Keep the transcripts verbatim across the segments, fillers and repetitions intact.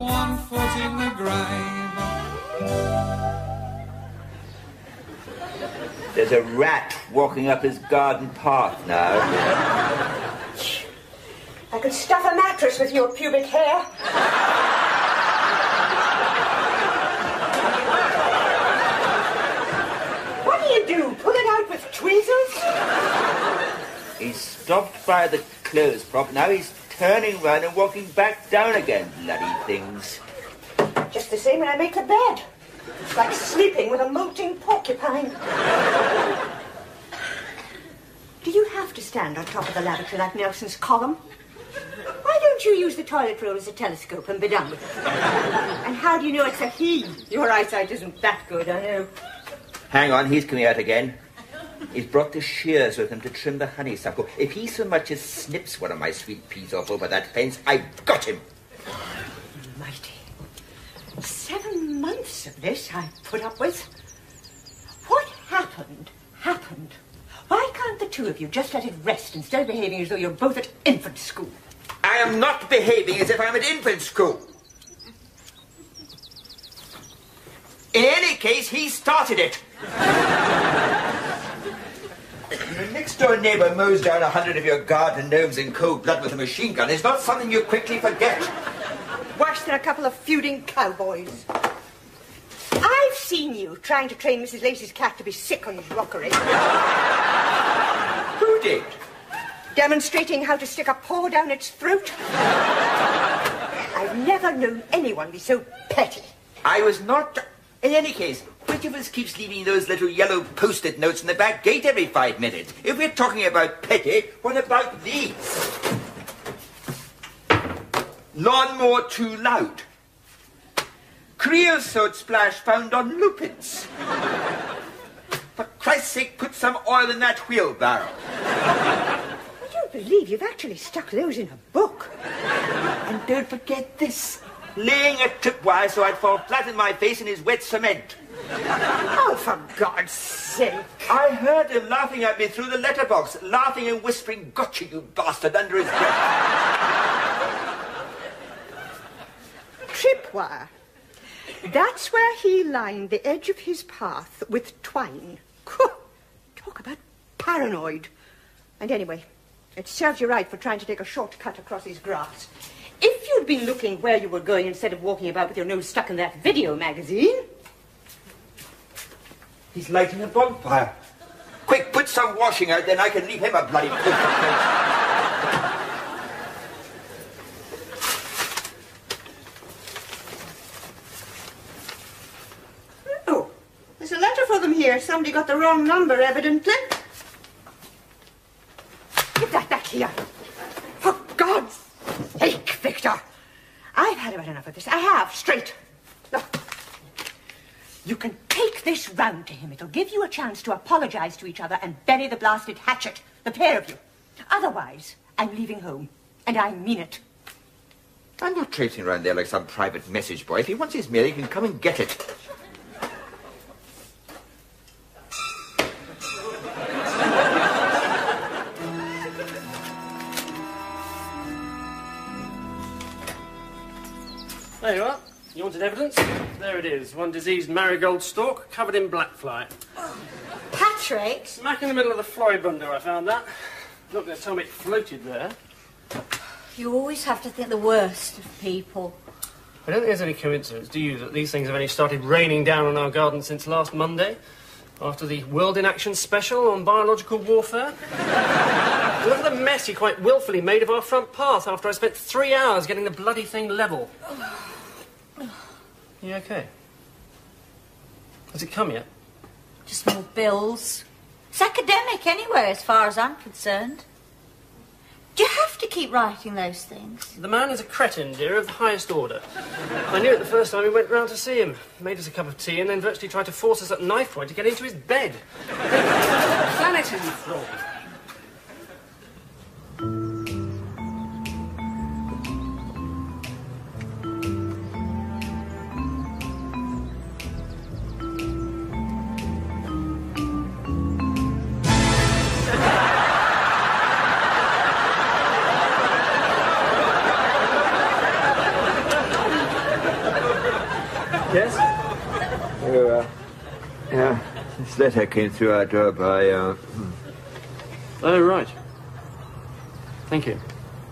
One foot in the grave. There's a rat walking up his garden path now. I could stuff a mattress with your pubic hair. What do you do? Pull it out with tweezers? He's stopped by the clothes prop. Now he's turning round and walking back down again. Bloody things. Just the same when I make the bed. It's like sleeping with a molting porcupine. Do you have to stand on top of the lavatory like Nelson's column? Why don't you use the toilet roll as a telescope and be done with it? And how do you know it's a he? Your eyesight isn't that good, I know. Hang on, he's coming out again. He's brought the shears with him to trim the honeysuckle. If he so much as snips one of my sweet peas off over that fence, I've got him. Mighty. Seven months of this I put up with. What happened, happened. Why can't the two of you just let it rest instead of behaving as though you're both at infant school? I am not behaving as if I'm at infant school. In any case, he started it. The next-door neighbour mows down a hundred of your garden gnomes in cold blood with a machine gun. It's not something you quickly forget. Worse than a couple of feuding cowboys. I've seen you trying to train Missus Lacey's cat to be sick on his rockery. Who did? Demonstrating how to stick a paw down its throat. I've never known anyone be so petty. I was not... In any case, which of us keeps leaving those little yellow post-it notes in the back gate every five minutes? If we're talking about petty, what about these? Lawnmower too loud. Creosote splash found on lupins. For Christ's sake, put some oil in that wheelbarrow. I don't believe you've actually stuck those in a book. And don't forget this. Laying a tripwire so I'd fall flat in my face in his wet cement. Oh, for God's sake. I heard him laughing at me through the letterbox, laughing and whispering, "Gotcha, you bastard," under his breath. Tripwire. That's where he lined the edge of his path with twine. Talk about paranoid. And anyway, it serves you right for trying to take a shortcut across his grass. If you'd been looking where you were going instead of walking about with your nose stuck in that video magazine... He's lighting a bonfire. Quick, put some washing out, then I can leave him a bloody poker. Oh, there's a letter for them here. Somebody got the wrong number, evidently. Get that back here. For God's sake, Victor. I've had about enough of this. I have, straight. Look. You can take this round to him. It'll give you a chance to apologize to each other and bury the blasted hatchet, the pair of you. Otherwise, I'm leaving home. And I mean it. I'm not traipsing around there like some private message boy. If he wants his mail, he can come and get it. There you are. You wanted evidence? There it is. One diseased marigold stalk covered in black fly. Patrick? Smack in the middle of the floribunda, I found that. Not going to tell me it floated there. You always have to think the worst of people. I don't think there's any coincidence, do you, that these things have only started raining down on our garden since last Monday? After the World in Action special on biological warfare? Look at the mess you quite willfully made of our front path after I spent three hours getting the bloody thing level. You okay? Has it come yet? Just more bills. It's academic anyway, as far as I'm concerned. Do you have to keep writing those things? The man is a cretin, dear, of the highest order. I knew it the first time we went round to see him. Made us a cup of tea and then virtually tried to force us at knife point to get into his bed. Planet in the floor. Yes? Oh, uh, yeah, this letter came through our door by, uh... Oh, right. Thank you.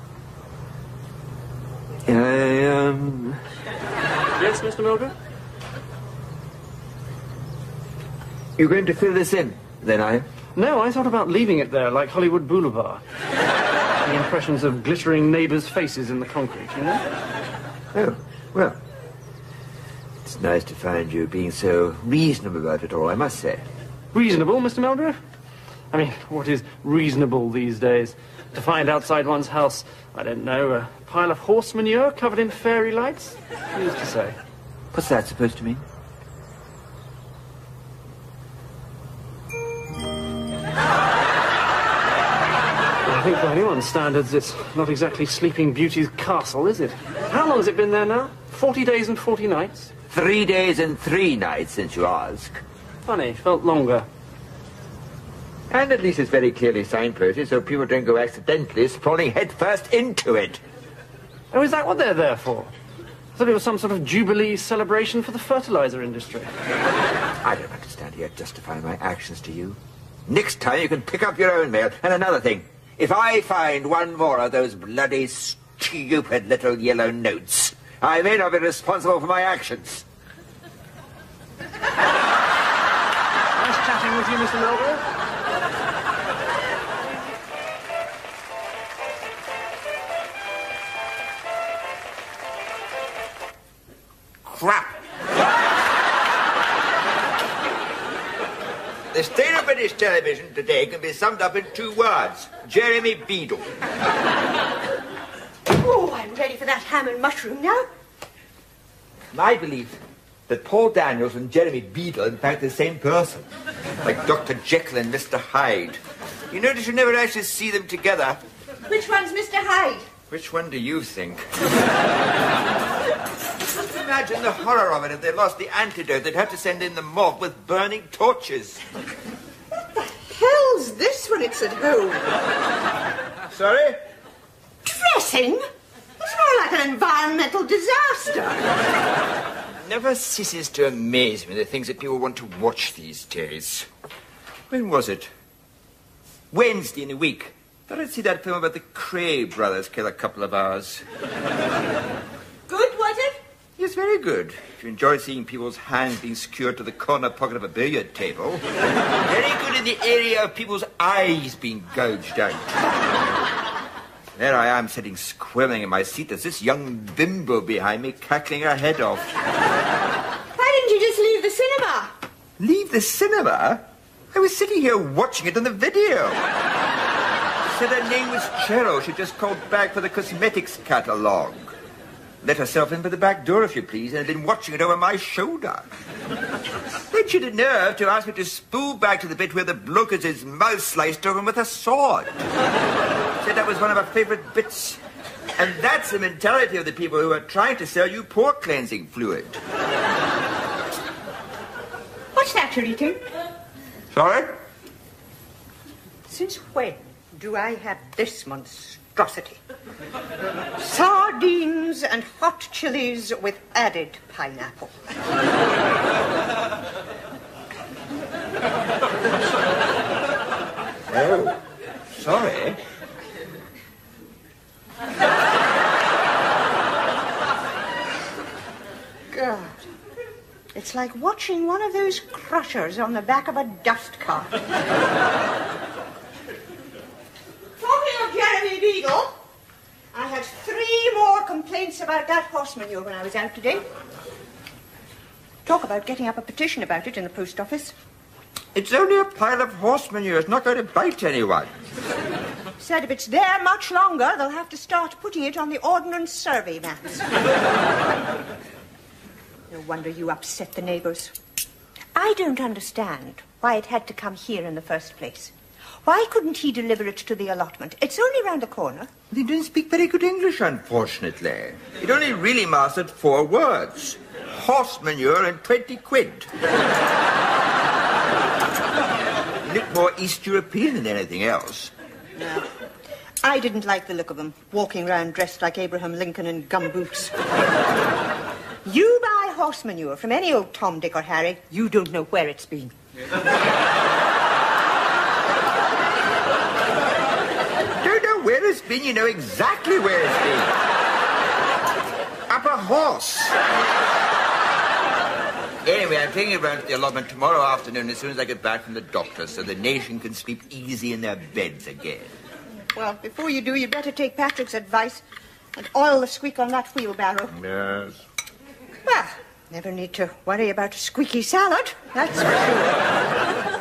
I, um... Yes, Mister Mildred? You're going to fill this in, then, are you? No, I thought about leaving it there, like Hollywood Boulevard. The impressions of glittering neighbours' faces in the concrete, you know? Oh, well. It's nice to find you being so reasonable about it all, I must say. Reasonable, Mister Meldrew? I mean, what is reasonable these days? To find outside one's house, I don't know, a pile of horse manure covered in fairy lights? Who's to say? What's that supposed to mean? I think by anyone's standards, it's not exactly Sleeping Beauty's castle, is it? How long has it been there now? Forty days and forty nights? Three days and three nights, since you ask. Funny, felt longer. And at least it's very clearly signposted, so people don't go accidentally sprawling headfirst into it. Oh, is that what they're there for? I thought it was some sort of jubilee celebration for the fertilizer industry. I don't understand here justifying my actions to you. Next time you can pick up your own mail. And another thing, if I find one more of those bloody stupid little yellow notes, I may not be responsible for my actions. Nice chatting with you, Mister Meldrew. Crap. The state of British television today can be summed up in two words. Jeremy Beadle. Oh, I'm ready for that ham and mushroom now. My belief that Paul Daniels and Jeremy Beadle are in fact the same person. Like Doctor Jekyll and Mister Hyde. You notice you never actually see them together. Which one's Mister Hyde? Which one do you think? Just imagine the horror of it if they lost the antidote. They'd have to send in the mob with burning torches. What the hell's this when it's at home? Sorry? Dressing? It's more like an environmental disaster. It never ceases to amaze me the things that people want to watch these days. When was it? Wednesday in a week. Thought I'd see that film about the Cray brothers kill a couple of hours. Good, was it? Yes, very good. If you enjoy seeing people's hands being secured to the corner pocket of a billiard table. Very good in the area of people's eyes being gouged out. There I am, sitting squirming in my seat. There's this young bimbo behind me, cackling her head off. Why didn't you just leave the cinema? Leave the cinema? I was sitting here watching it on the video. She said her name was Cheryl. She just called back for the cosmetics catalogue. Let herself in by the back door, if you please, and had been watching it over my shoulder. Then she had the nerve to ask me to spool back to the bit where the bloke has his mouth sliced open with a sword. Said that was one of her favourite bits. And that's the mentality of the people who are trying to sell you pore cleansing fluid. What's that you're eating? Sorry? Since when do I have this monstrosity? Sardines and hot chilies with added pineapple. Oh, sorry. God, it's like watching one of those crushers on the back of a dust cart. Talking of Jeremy Beadle, I had three more complaints about that horse manure when I was out today. Talk about getting up a petition about it in the post office. It's only a pile of horse manure. It's not going to bite anyone. Said if it's there much longer, they'll have to start putting it on the ordnance survey maps. No wonder you upset the neighbours. I don't understand why it had to come here in the first place. Why couldn't he deliver it to the allotment? It's only round the corner. They didn't speak very good English, unfortunately. He'd only really mastered four words. Horse manure and twenty quid. He looked more East European than anything else. No. I didn't like the look of him, walking round dressed like Abraham Lincoln in gumboots. You buy horse manure from any old Tom, Dick or Harry, you don't know where it's been. Don't know where it's been, you know exactly where it's been. Up a horse. Anyway, I'm taking it round to the allotment tomorrow afternoon as soon as I get back from the doctor, so the nation can sleep easy in their beds again. Well, before you do, you'd better take Patrick's advice and oil the squeak on that wheelbarrow. Yes. Well, never need to worry about a squeaky salad, that's for sure.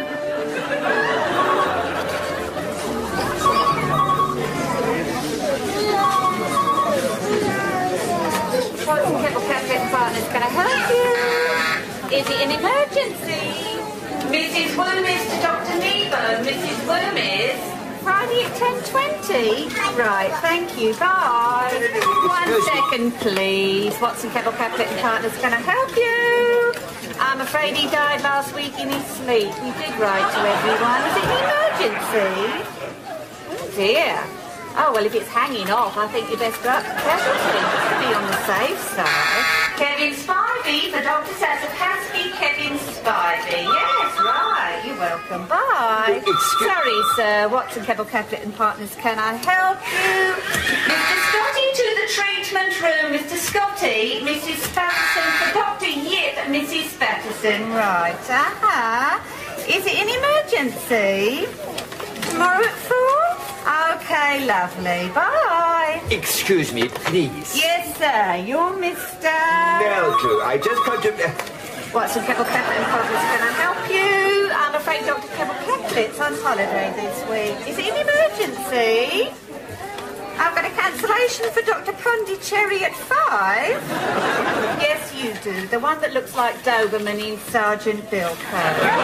Partner's going to help you. Is it an emergency? Missus Wormis to Doctor Nebo. Missus Wormis. Friday at ten twenty. Right, thank you. Bye. One second, please. Watson Kettle Caplet and Partner's going to help you. I'm afraid he died last week in his sleep. We did write to everyone. Is it an emergency? Oh, dear. Oh, well, if it's hanging off, I think you best go up to casualty. Just be on the safe side. Kevin Spivey for Doctor Sassapaski. Kevin Spivey. Yes, right. You're welcome. Bye. Excuse- Sorry, sir. Watson, Keble, Caplet and Partners, can I help you? Mister Scotty to the treatment room. Mister Scotty. Missus Spatterson for Doctor Yip. Missus Spatterson. Right. Uh-huh. Is it an emergency? Tomorrow at four? Okay, lovely. Bye. Excuse me, please. Yes, sir. You're Mister Meldrew, I just come to... Watson, Keble, Caplet and Partners, can I help you? I'm afraid Doctor Keble Caplet's on holiday this week. Is it an emergency? I've got a cancellation for Doctor Pondicherry at five. Yes, you do. The one that looks like Doberman in Sergeant Bilko.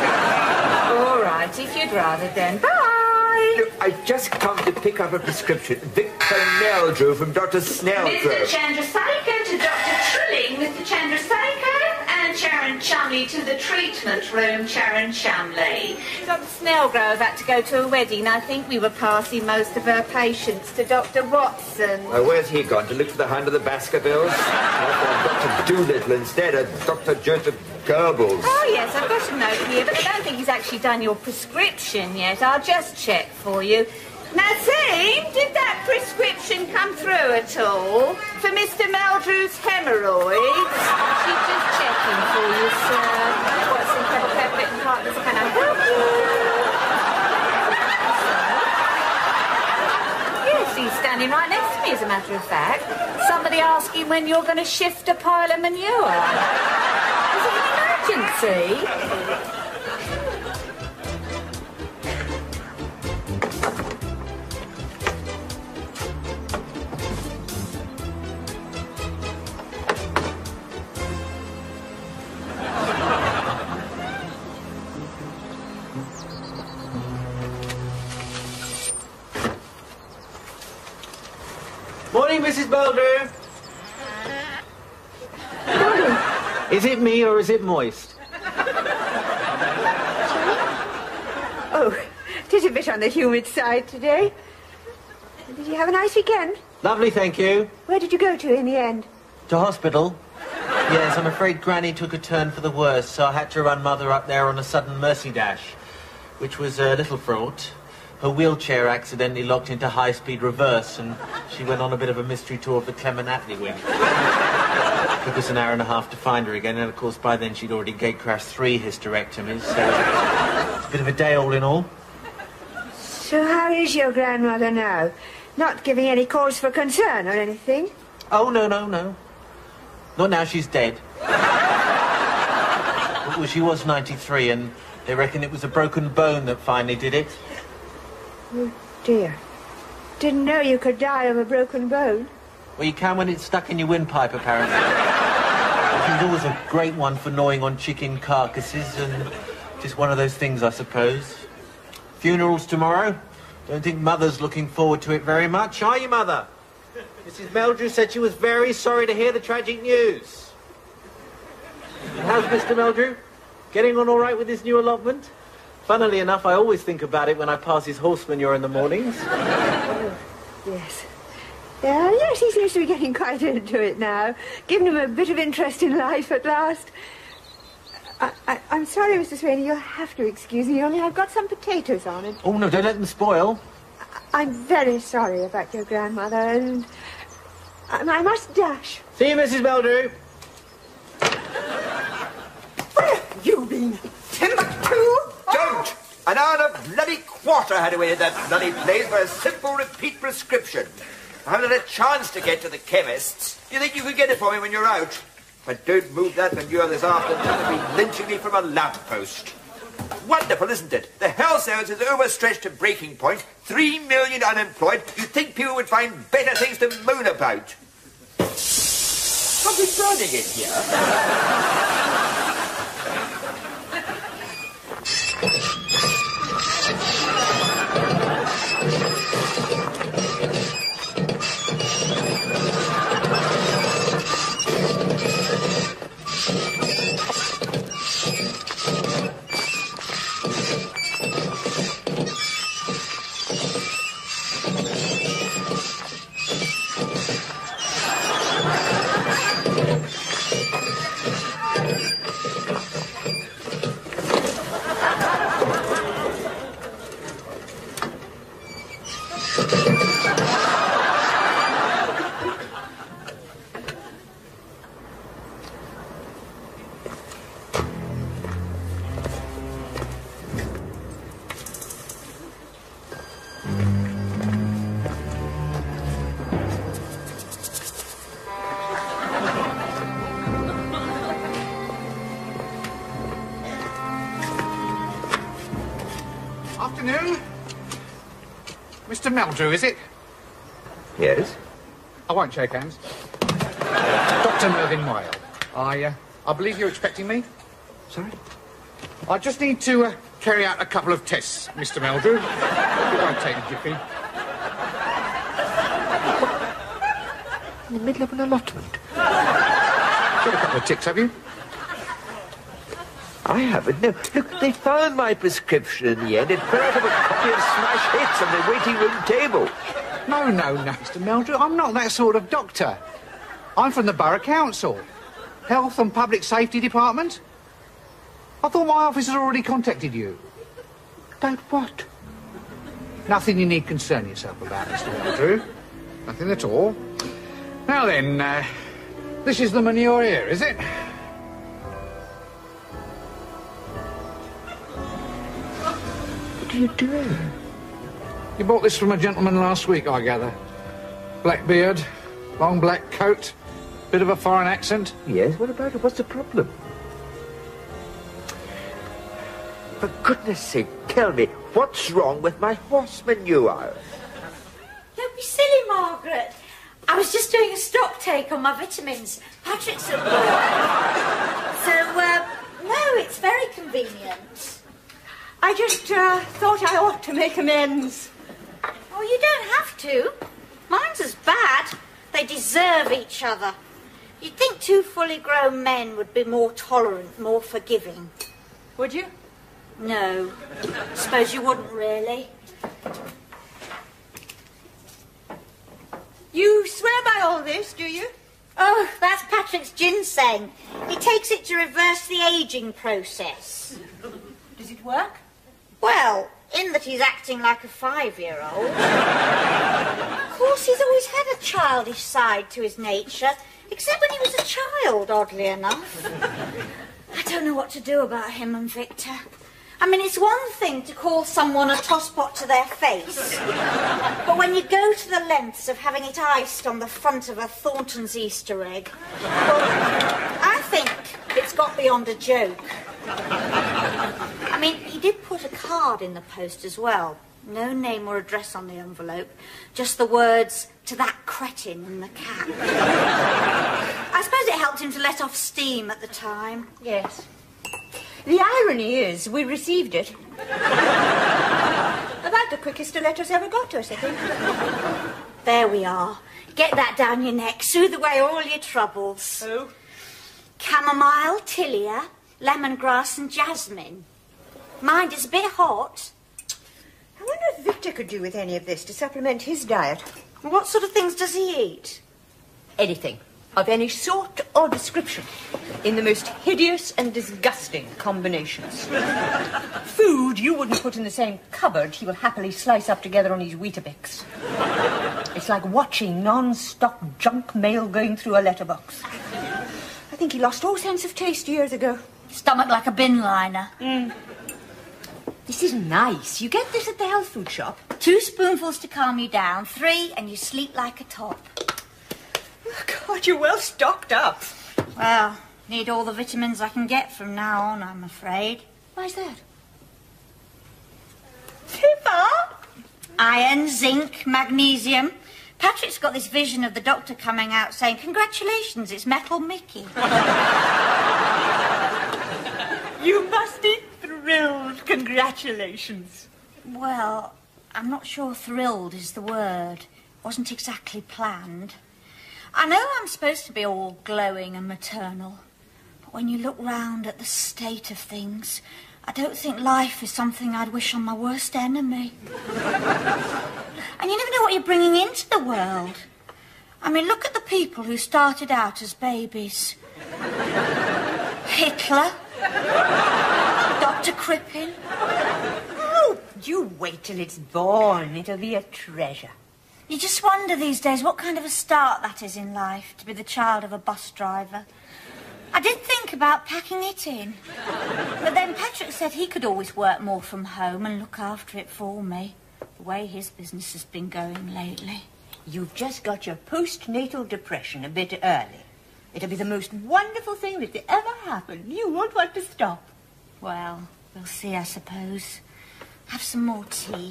All right, if you'd rather then. Bye. I just come to pick up a prescription. Victor Meldrew from Doctor Snelgrove. Mister Chandrasekhar to Doctor Trilling. Mister Chandrasekhar and Sharon Chumley to the treatment room. Sharon Chumley. Doctor Snelgrove had to go to a wedding. I think we were passing most of her patients to Doctor Watson. Uh, where's he gone? To look for the Hound of the Baskervilles? Doctor Doolittle instead of Doctor Joseph Goebbels. Oh, yes, I've got a note here, but I don't think he's actually done your prescription yet. I'll just check for you. Nazim, did that prescription come through at all? For Mister Meldrew's hemorrhoids? She's just checking for you, sir. Watson, Keble, Caplet and Partners, can I help you? Yes, he's standing right next to me, as a matter of fact. Somebody asking when you're going to shift a pile of manure. Is it an emergency? Morning, Missus Meldrew. Is it me or is it moist? Oh, it is a bit on the humid side today. Did you have a nice weekend? Lovely, thank you. Where did you go to in the end? To hospital? Yes, I'm afraid Granny took a turn for the worse, so I had to run Mother up there on a sudden mercy dash, which was a little fraught. Her wheelchair accidentally locked into high-speed reverse, and she went on a bit of a mystery tour of the Clement Attlee wing. Took us an hour and a half to find her again, and of course by then she'd already gate-crashed three hysterectomies, so a bit of a day all in all. So how is your grandmother now? Not giving any cause for concern or anything? Oh, no, no, no. Not now she's dead. Well, she was ninety-three, and they reckon it was a broken bone that finally did it. Oh, dear. Didn't know you could die of a broken bone. Well, you can when it's stuck in your windpipe, apparently. She's always a great one for gnawing on chicken carcasses, and just one of those things, I suppose. Funeral's tomorrow. Don't think Mother's looking forward to it very much, are you, Mother? Missus Meldrew said she was very sorry to hear the tragic news. How's Mister Meldrew? Getting on all right with his new allotment? Funnily enough, I always think about it when I pass his horse manure in the mornings. Oh, yes. Yeah, yes, he seems to be getting quite into it now. Giving him a bit of interest in life at last. I, I, I'm sorry, Mister Swaney, you'll have to excuse me, only I've got some potatoes on it. Oh, no, don't let them spoil. I, I'm very sorry about your grandmother, and I, I must dash. See you, Missus Meldrew. Where have you been? Timbuktu? Don't! An hour and a bloody quarter had away in that bloody place for a simple repeat prescription. I haven't had a chance to get to the chemist's. Do you think you could get it for me when you're out? But don't move that when you're this afternoon to be lynching me from a lamppost. Wonderful, isn't it? The health service is overstretched to breaking point. Three million unemployed. You'd think people would find better things to moan about. Something's burning in here. Afternoon. Mister Meldrew, is it? Yes? I won't shake hands. Doctor Mervyn Whale. I, uh, I believe you're expecting me? Sorry? I just need to uh, carry out a couple of tests, Mister Meldrew. It won't take a jiffy. In the middle of an allotment. Got a couple of ticks, have you? I haven't, no. Look, they found my prescription in the end. It fell out of a copy of Smash Hits on the waiting room table. No, no, no, Mister Meldrew. I'm not that sort of doctor. I'm from the Borough Council. Health and Public Safety Department. I thought my office had already contacted you. About what? Nothing you need concern yourself about, Mister Meldrew. Nothing at all. Now then, uh, this is the manure here, is it? What are you doing? You bought this from a gentleman last week, I gather. Black beard, long black coat, bit of a foreign accent. Yes, what about it? What's the problem? For goodness sake, tell me, what's wrong with my horse manure? Don't be silly, Margaret. I was just doing a stock take on my vitamins. Patrick's at work. So, uh, no, it's very convenient. I just uh, thought I ought to make amends. Oh, you don't have to. Mine's as bad. They deserve each other. You'd think two fully grown men would be more tolerant, more forgiving. Would you? No. Suppose you wouldn't really. You swear by all this, do you? Oh, that's Patrick's ginseng. He takes it to reverse the ageing process. Does it work? Well, in that he's acting like a five-year-old. Of course, he's always had a childish side to his nature, except when he was a child, oddly enough. I don't know what to do about him and Victor. I mean, it's one thing to call someone a tosspot to their face, but when you go to the lengths of having it iced on the front of a Thornton's Easter egg, well, I think it's got beyond a joke. I mean, he did put a card in the post as well. No name or address on the envelope, just the words, "To that cretin" in the cap. I suppose it helped him to let off steam at the time. Yes. The irony is, we received it. About the quickest the letters ever got to us, I think. There we are. Get that down your neck. Soothe away all your troubles. Oh? Chamomile, tilia, lemongrass and jasmine. Mind, it's a bit hot. I wonder if Victor could do with any of this to supplement his diet. What sort of things does he eat? Anything of any sort or description, in the most hideous and disgusting combinations. Food you wouldn't put in the same cupboard he will happily slice up together on his Weetabix. It's like watching non-stop junk mail going through a letterbox. I think he lost all sense of taste years ago. Stomach like a bin liner. Mm. This is nice. You get this at the health food shop. Two spoonfuls to calm you down, three and you sleep like a top. Oh, God, you're well stocked up. Well, need all the vitamins I can get from now on, I'm afraid. Why's that? Pippa? Iron, zinc, magnesium. Patrick's got this vision of the doctor coming out saying, congratulations, it's Metal Mickey. You must be thrilled. Congratulations. Well, I'm not sure thrilled is the word. Wasn't exactly planned. I know I'm supposed to be all glowing and maternal, but when you look round at the state of things, I don't think life is something I'd wish on my worst enemy. And you never know what you're bringing into the world. I mean, look at the people who started out as babies. Hitler. Doctor Crippen. Oh, you wait till it's born. It'll be a treasure. You just wonder these days what kind of a start that is in life, to be the child of a bus driver. I did think about packing it in. But then Patrick said he could always work more from home and look after it for me, the way his business has been going lately. You've just got your postnatal depression a bit early. It'll be the most wonderful thing that ever happened. You won't want to stop. Well, we'll see, I suppose. Have some more tea.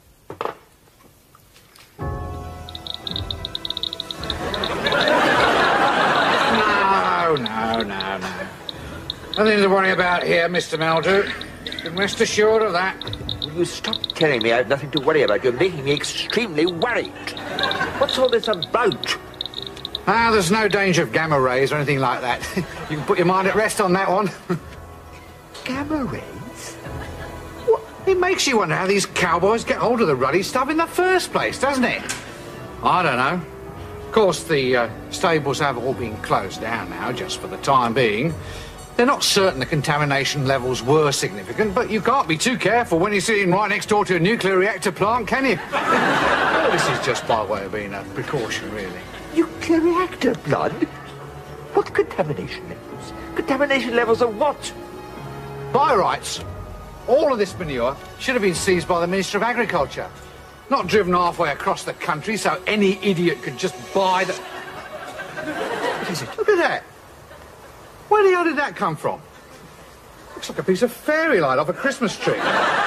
No, no, no, no. Nothing to worry about here, Mister Meldrew. You can rest assured of that. Will you stop telling me I've nothing to worry about? You're making me extremely worried. What's all this about? Ah, there's no danger of gamma rays or anything like that. You can put your mind at rest on that one. Gamma rays? What? It makes you wonder how these cowboys get hold of the ruddy stuff in the first place, doesn't it? I don't know. Of course, the uh, stables have all been closed down now, just for the time being. They're not certain the contamination levels were significant, but you can't be too careful when you're sitting right next door to a nuclear reactor plant, can you? Well, this is just by way of being a precaution, really. Nuclear reactor blood? What contamination levels? Contamination levels of what? By rights, all of this manure should have been seized by the Minister of Agriculture. Not driven halfway across the country so any idiot could just buy the... What is it? Look at that. Where the hell did that come from? Looks like a piece of fairy light off a Christmas tree.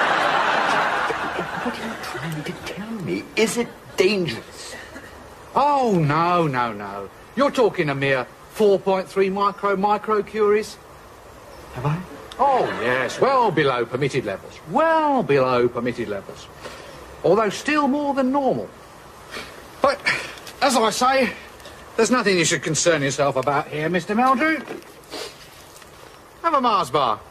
What are you trying to tell me? Is it dangerous? Oh, no, no, no. You're talking a mere four point three micro microcuries. Have I? Oh, yes, well below permitted levels. Well below permitted levels. Although still more than normal. But, as I say, there's nothing you should concern yourself about here, Mister Meldrew. Have a Mars bar.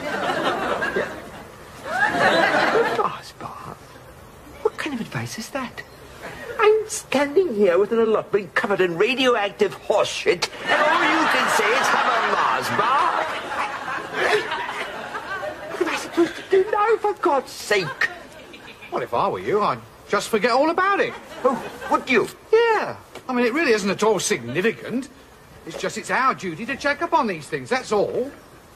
Mars bar? What kind of advice is that? I'm standing here with an allotment covered in radioactive horse shit, and all you can say is have a Mars bar? What am I supposed to do now, for God's sake? Well, if I were you, I'd just forget all about it. Oh, would you? Yeah. I mean, it really isn't at all significant. It's just it's our duty to check up on these things, that's all.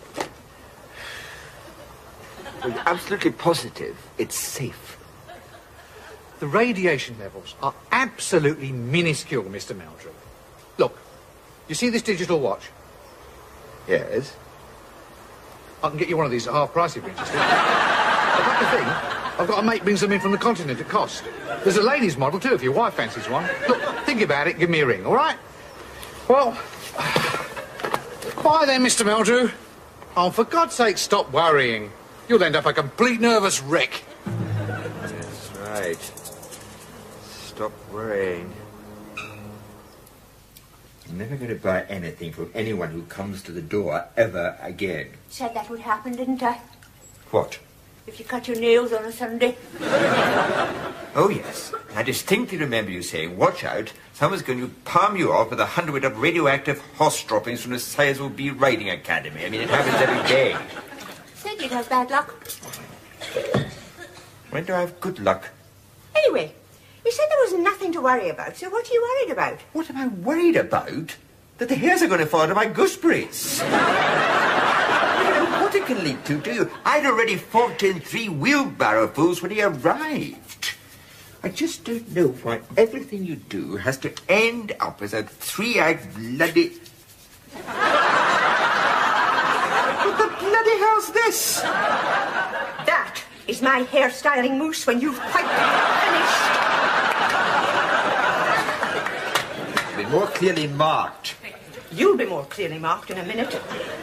Are you absolutely positive it's safe? The radiation levels are absolutely minuscule, Mister Meldrew. Look, you see this digital watch? Yes. I can get you one of these at half price if you're interested. I've got the thing. I've got a mate brings them in from the continent at cost. There's a ladies' model, too, if your wife fancies one. Look, think about it, give me a ring, all right? Well, bye then, Mister Meldrew. Oh, for God's sake, stop worrying. You'll end up a complete nervous wreck. That's right. Stop worrying. I'm never going to buy anything from anyone who comes to the door ever again. Said that would happen, didn't I? What? if you cut your nails on a Sunday. Oh, yes. I distinctly remember you saying, watch out, someone's going to palm you off with a hundred of radioactive horse droppings from the Sizewell B Riding Academy. I mean, it happens every day. Said you'd have bad luck. When do I have good luck? Anyway, you said there was nothing to worry about, so what are you worried about? What am I worried about? That the hairs are going to fall out of my gooseberries. What it can lead to, do you? I'd already forked in three wheelbarrow fulls when he arrived. I just don't know why everything you do has to end up as a three-eyed bloody... What the bloody hell's this? That is my hairstyling mousse when you've quite finished. Be more clearly marked. You'll be more clearly marked in a minute.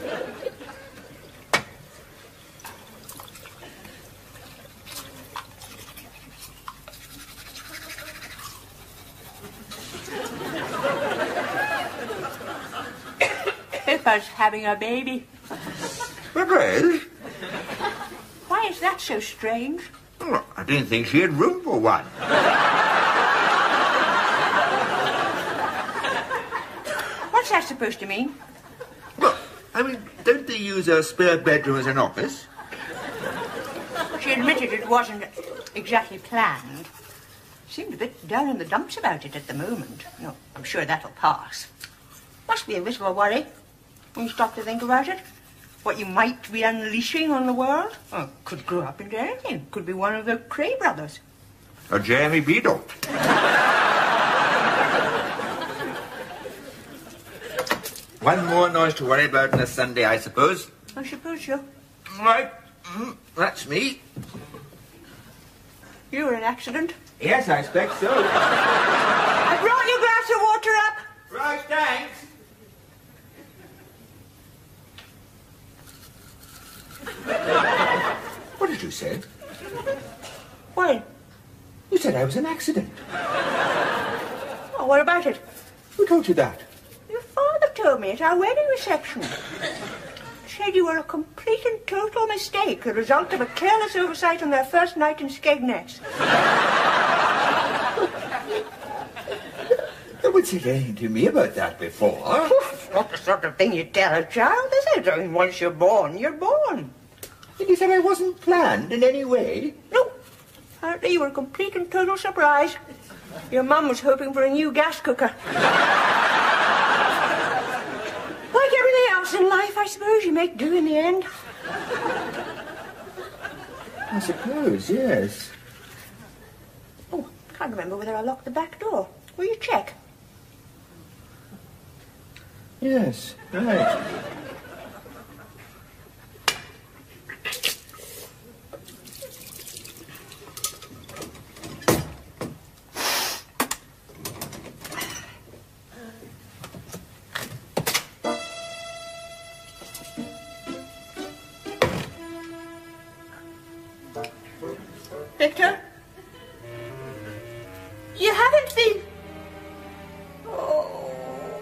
Pippa's having a baby. Well, Why is that so strange? oh, I didn't think she had room for one. What's that supposed to mean? Well, I mean, don't they use a spare bedroom as an office? She admitted it wasn't exactly planned. Seemed a bit down in the dumps about it at the moment. No, I'm sure that'll pass. Must be a bit of a worry when you stop to think about it. What you might be unleashing on the world. Oh, could grow up into anything. Could be one of the Cray brothers. Or Jeremy Beadle. One more noise to worry about on a Sunday, I suppose. I suppose so. Right, mm, that's me. You were an accident. Yes, I expect so. I brought you a glass of water up. Right, thanks. What did you say? Why? You said I was an accident. Oh, what about it? Who told you that? Your father told me at our wedding reception. Said you were a complete and total mistake, the result of a careless oversight on their first night in Skegness. No one said anything to me about that before. It's not the sort of thing you tell a child, is it? I mean, once you're born, you're born. And you said I wasn't planned in any way? No. Apparently you were a complete and total surprise. Your mum was hoping for a new gas cooker. Like everything else in life, I suppose, you make do in the end. I suppose, yes. Oh, can't remember whether I locked the back door. Will you check? Yes, right. Victor? You haven't been... Oh,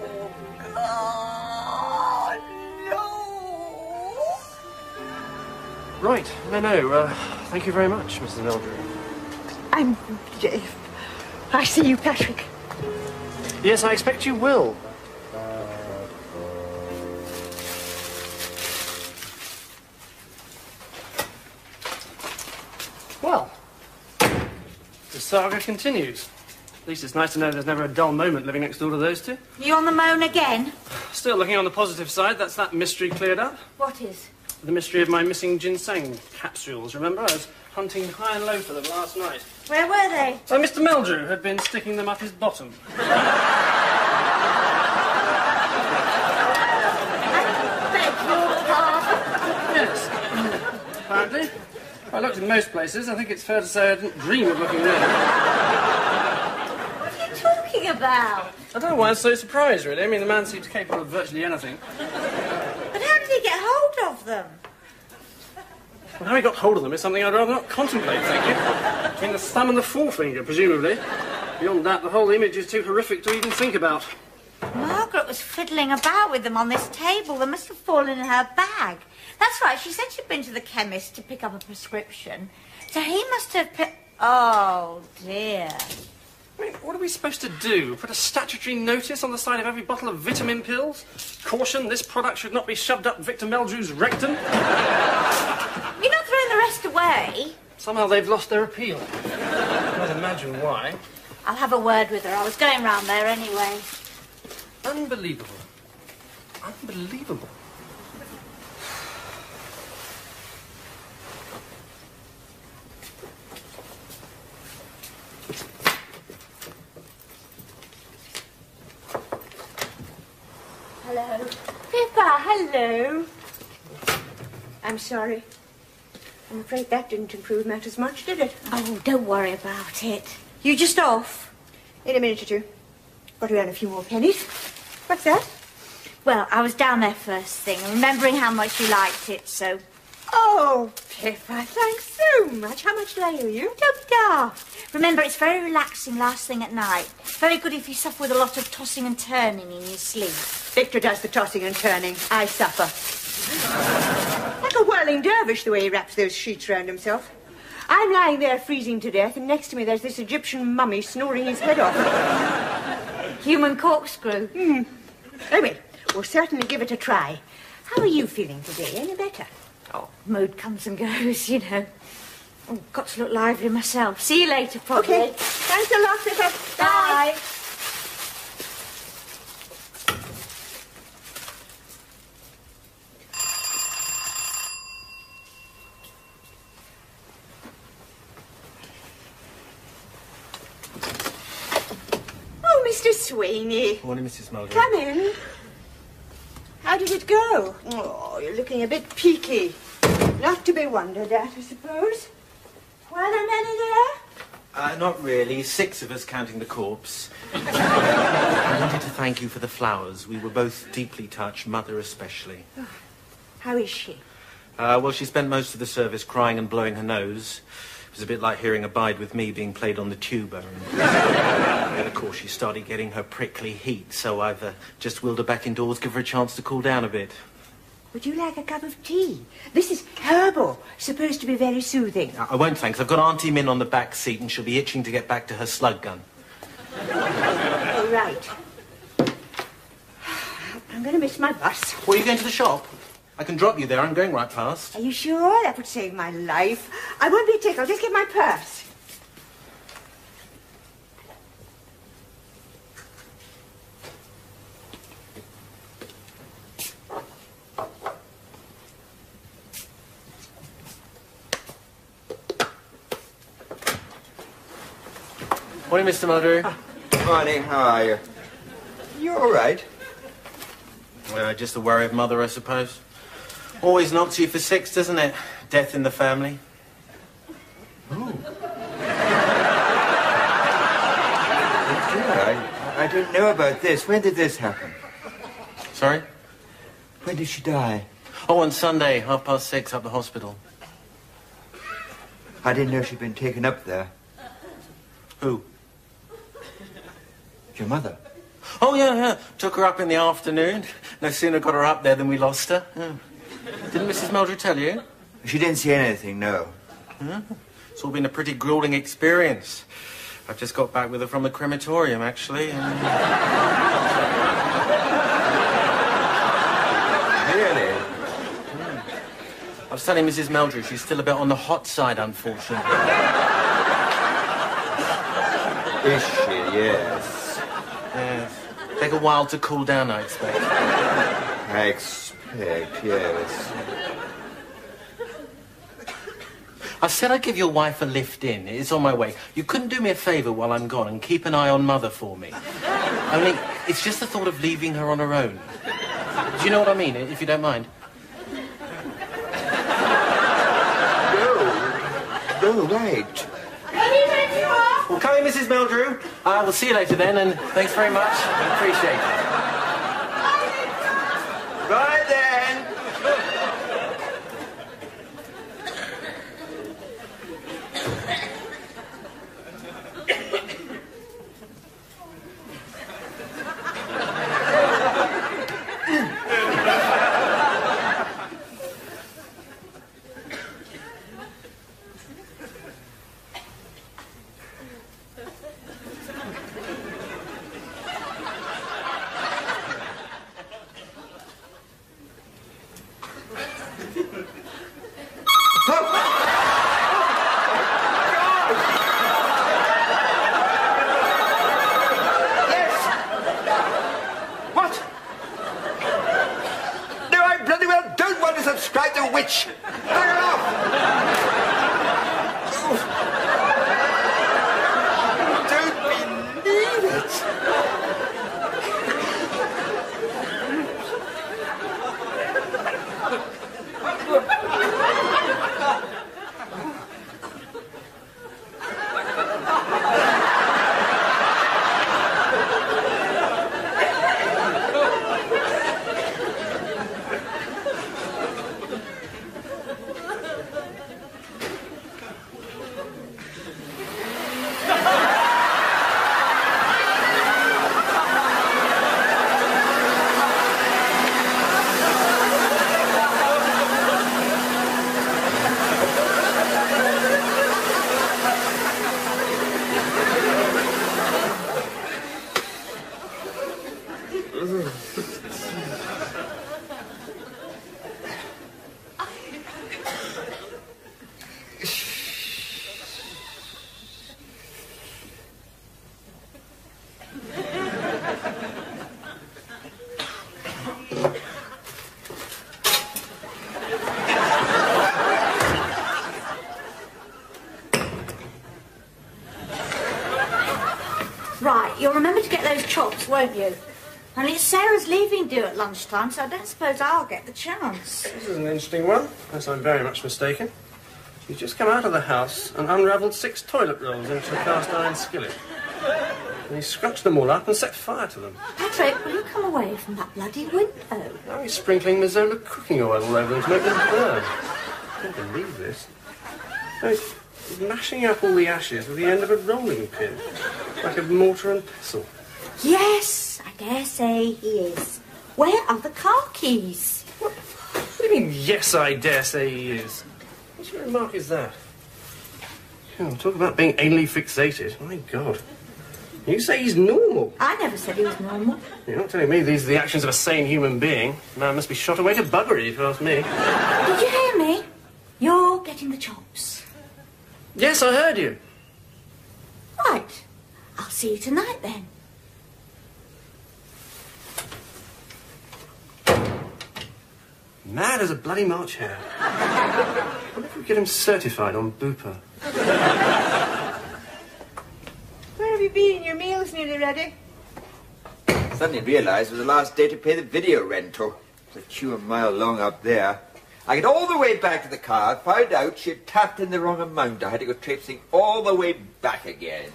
God, no. Right, no, no, uh, thank you very much, Missus Meldrew. I'm... I see you, Patrick. Yes, I expect you will. Well, the saga continues. At least it's nice to know there's never a dull moment living next door to those two. You on the moan again? Still looking on the positive side, that's that mystery cleared up. What is? The mystery of my missing ginseng capsules. Remember, I was hunting high and low for them last night. Where were they? So Mister Meldrew had been sticking them up his bottom. Yes. Apparently. If I looked in most places, I think it's fair to say I didn't dream of looking there. What are you talking about? I don't know why I'm so surprised, really. I mean, the man seems capable of virtually anything. But how did he get hold of them? Well, how he got hold of them is something I'd rather not contemplate, thank you. Between the thumb and the forefinger, presumably. Beyond that, the whole image is too horrific to even think about. Margaret was was fiddling about with them on this table. They must have fallen in her bag. That's right, she said she'd been to the chemist to pick up a prescription. So he must have picked... Oh, dear. I mean, what are we supposed to do? Put a statutory notice on the side of every bottle of vitamin pills? Caution, this product should not be shoved up Victor Meldrew's rectum? You're not throwing the rest away? Somehow they've lost their appeal. I can't imagine why. I'll have a word with her. I was going round there anyway. Unbelievable. Unbelievable. Hello. Pippa, hello. I'm sorry. I'm afraid that didn't improve matters much, did it? Oh, don't worry about it. You just off? In a minute or two. Got to earn a few more pennies. What's that? Well, I was down there first thing, remembering how much you liked it, so... Oh, Pippa, thanks so much. How much do I owe you? Don't daft. Remember, it's very relaxing last thing at night. Very good if you suffer with a lot of tossing and turning in your sleep. Victor does the tossing and turning. I suffer. Like a whirling dervish, the way he wraps those sheets round himself. I'm lying there freezing to death, and next to me there's this Egyptian mummy snoring his head off. Human corkscrew. Hmm. Anyway, we'll certainly give it a try. How are you feeling today? Any better? Oh, mood comes and goes, you know. Oh, got to look lively myself. See you later, probably. Okay. Thanks a lot, Pippa. Bye. Oh, Mister Sweeney. Morning, Missus Mulder. Come in. How did it go? Oh, you're looking a bit peaky. Not to be wondered at, I suppose. Were there many there? Uh, not really. Six of us, counting the corpse. I wanted to thank you for the flowers. We were both deeply touched, Mother especially. Oh, how is she? Uh, well, she spent most of the service crying and blowing her nose. It was a bit like hearing Abide With Me being played on the tuba. And, and of course, she started getting her prickly heat, so I've uh, just wheeled her back indoors, give her a chance to cool down a bit. Would you like a cup of tea? This is herbal, supposed to be very soothing. I won't, thanks. I've got Auntie Min on the back seat, and she'll be itching to get back to her slug gun. Oh, right. I'm going to miss my bus. Well, are you going to the shop? I can drop you there. I'm going right past. Are you sure? That would save my life. I won't be a tick. I'll just get my purse. Morning, Mister Mulder. Morning, how are you? You all right? Uh, just the worry of Mother, I suppose. Always knocks you for six, doesn't it? Death in the family. Oh. I, I don't know about this. When did this happen? Sorry? When did she die? Oh, on Sunday, half past six, up the hospital. I didn't know she'd been taken up there. Who? Your mother. Oh, yeah, yeah. Took her up in the afternoon. No sooner got her up there than we lost her. Yeah. Didn't Missus Meldrew tell you? She didn't say anything, no. Yeah. It's all been a pretty grueling experience. I've just got back with her from the crematorium, actually. And... Really? Yeah. I was telling Missus Meldrew she's still a bit on the hot side, unfortunately. Is she? Yes. Yes. Take a while to cool down, I expect. I expect, yes. I said I'd give your wife a lift in. It's on my way. You couldn't do me a favour while I'm gone and keep an eye on Mother for me. Only, it's just the thought of leaving her on her own. Do you know what I mean, if you don't mind? No. No, right. Well, come in, Missus Meldrew. Uh, we'll see you later then, and thanks very much. Appreciate it. Right then. Yes! What? No, I bloody well don't want to subscribe to Witch! Knock it off! Don't believe it! Right, you'll remember to get those chops, won't you? And it's Sarah's leaving due at lunchtime, so I don't suppose I'll get the chance. This is an interesting one, unless I'm very much mistaken. She's just come out of the house and unravelled six toilet rolls into a cast-iron skillet. And he scrunched them all up and set fire to them. Patrick, will you come away from that bloody window? Now he's sprinkling Mazola cooking oil all over them to make them burn. I can't believe this. Now he's mashing up all the ashes with the end of a rolling pin, like a mortar and pestle. Yes, I dare say he is. Where are the car keys? What, what do you mean, yes, I dare say he is? What sort of remark is that? Oh, talk about being anally fixated. My God. You say he's normal. I never said he was normal. You're not telling me these are the actions of a sane human being. Man must be shot away to buggery, if you ask me. Did you hear me? You're getting the chops. Yes, I heard you. Right. I'll see you tonight, then. Mad as a bloody March hare. What if we get him certified on Bupa? Where have you been? Your meal's nearly ready. Suddenly realised it was the last day to pay the video rental. It's a queue a mile long up there. I get all the way back to the car, found out she had tapped in the wrong amount. I had to go traipsing all the way back again.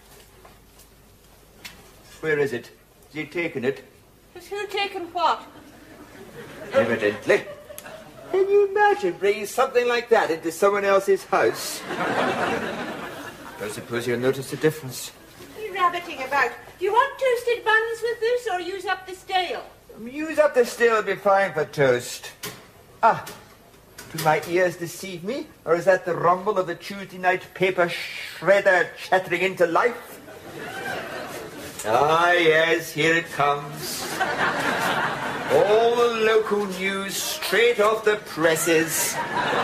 Where is it? Has he taken it? Has who taken what? Evidently. Can you imagine bringing something like that into someone else's house? Don't suppose you'll notice the difference. What are you rabbiting about? Do you want toasted buns with this or use up the stale? Use up the stale will be fine for toast. Ah, do my ears deceive me? Or is that the rumble of the Tuesday night paper shredder chattering into life? Ah, yes, here it comes. All the local news straight off the presses.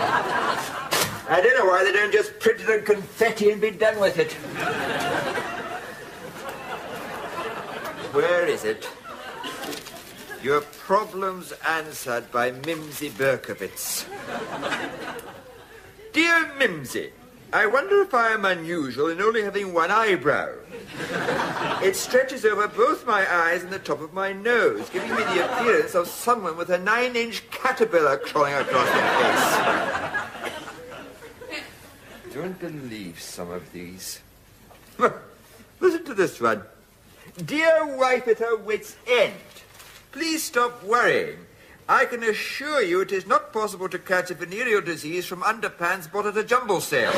I don't know why they don't just print it on confetti and be done with it. Where is it? Your problems answered by Mimsy Berkowitz. Dear Mimsy, I wonder if I am unusual in only having one eyebrow. It stretches over both my eyes and the top of my nose, giving me the appearance of someone with a nine-inch caterpillar crawling across their face. Don't believe some of these. Listen to this one. Dear wife at her wit's end, please stop worrying. I can assure you it is not possible to catch a venereal disease from underpants bought at a jumble sale.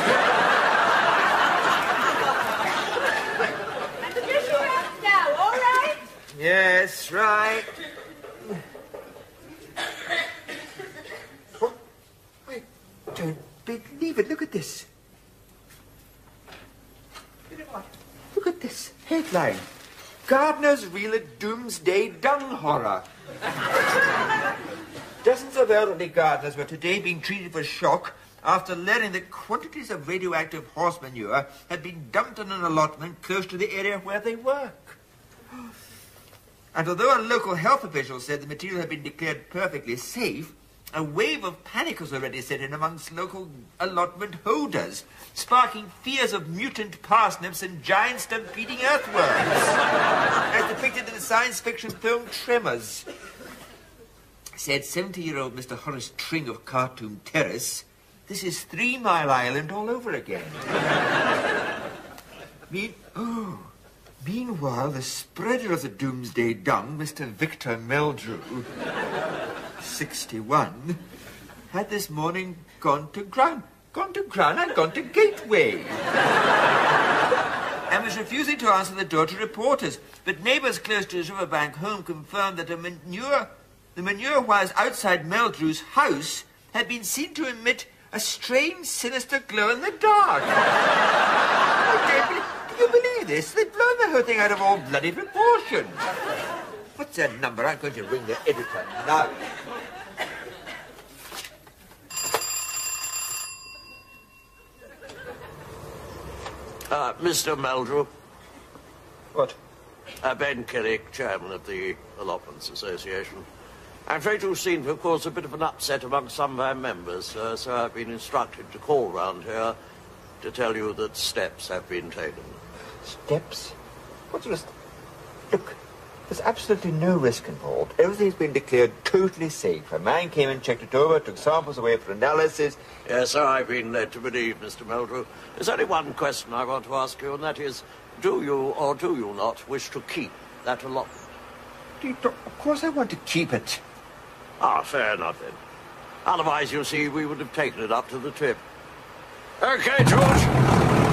And the dish wrapped now, all right? Yes, right. What? I don't believe it. Look at this. Look at this headline. Gardeners reel a doomsday dung horror. Dozens of elderly gardeners were today being treated for shock after learning that quantities of radioactive horse manure had been dumped on an allotment close to the area where they work. And although a local health official said the material had been declared perfectly safe, a wave of panic was already set in amongst local allotment holders, sparking fears of mutant parsnips and giant stampeding earthworms, as depicted in the science fiction film Tremors. Said seventy-year-old Mister Horace Tring of Khartoum Terrace, "This is Three Mile Island all over again." Mean oh, meanwhile, the spreader of the doomsday dung, Mister Victor Meldrew, sixty-one, had this morning gone to ground. Gone to ground? I'd gone to Gateway. And was refusing to answer the door to reporters. But neighbours close to his riverbank home confirmed that a manure, the manure wires outside Meldrew's house had been seen to emit a strange, sinister glow in the dark. Oh, David, do you believe this? They've blown the whole thing out of all bloody proportion. What's their number? I'm going to ring the editor now. Uh, Mister Meldrew. What? Uh, Ben Killick, chairman of the Allotments Association. I'm afraid you've seen, of course, a bit of an upset among some of our members, uh, so I've been instructed to call round here to tell you that steps have been taken. Steps? What sort of... St Look, there's absolutely no risk involved. Everything's been declared totally safe. A man came and checked it over, took samples away for analysis. Yes, so I've been led to believe, Mister Meldrew. There's only one question I want to ask you, and that is, do you or do you not wish to keep that allotment? Of course I want to keep it. Ah, fair enough, then. Otherwise, you see, we would have taken it up to the tip. OK, George.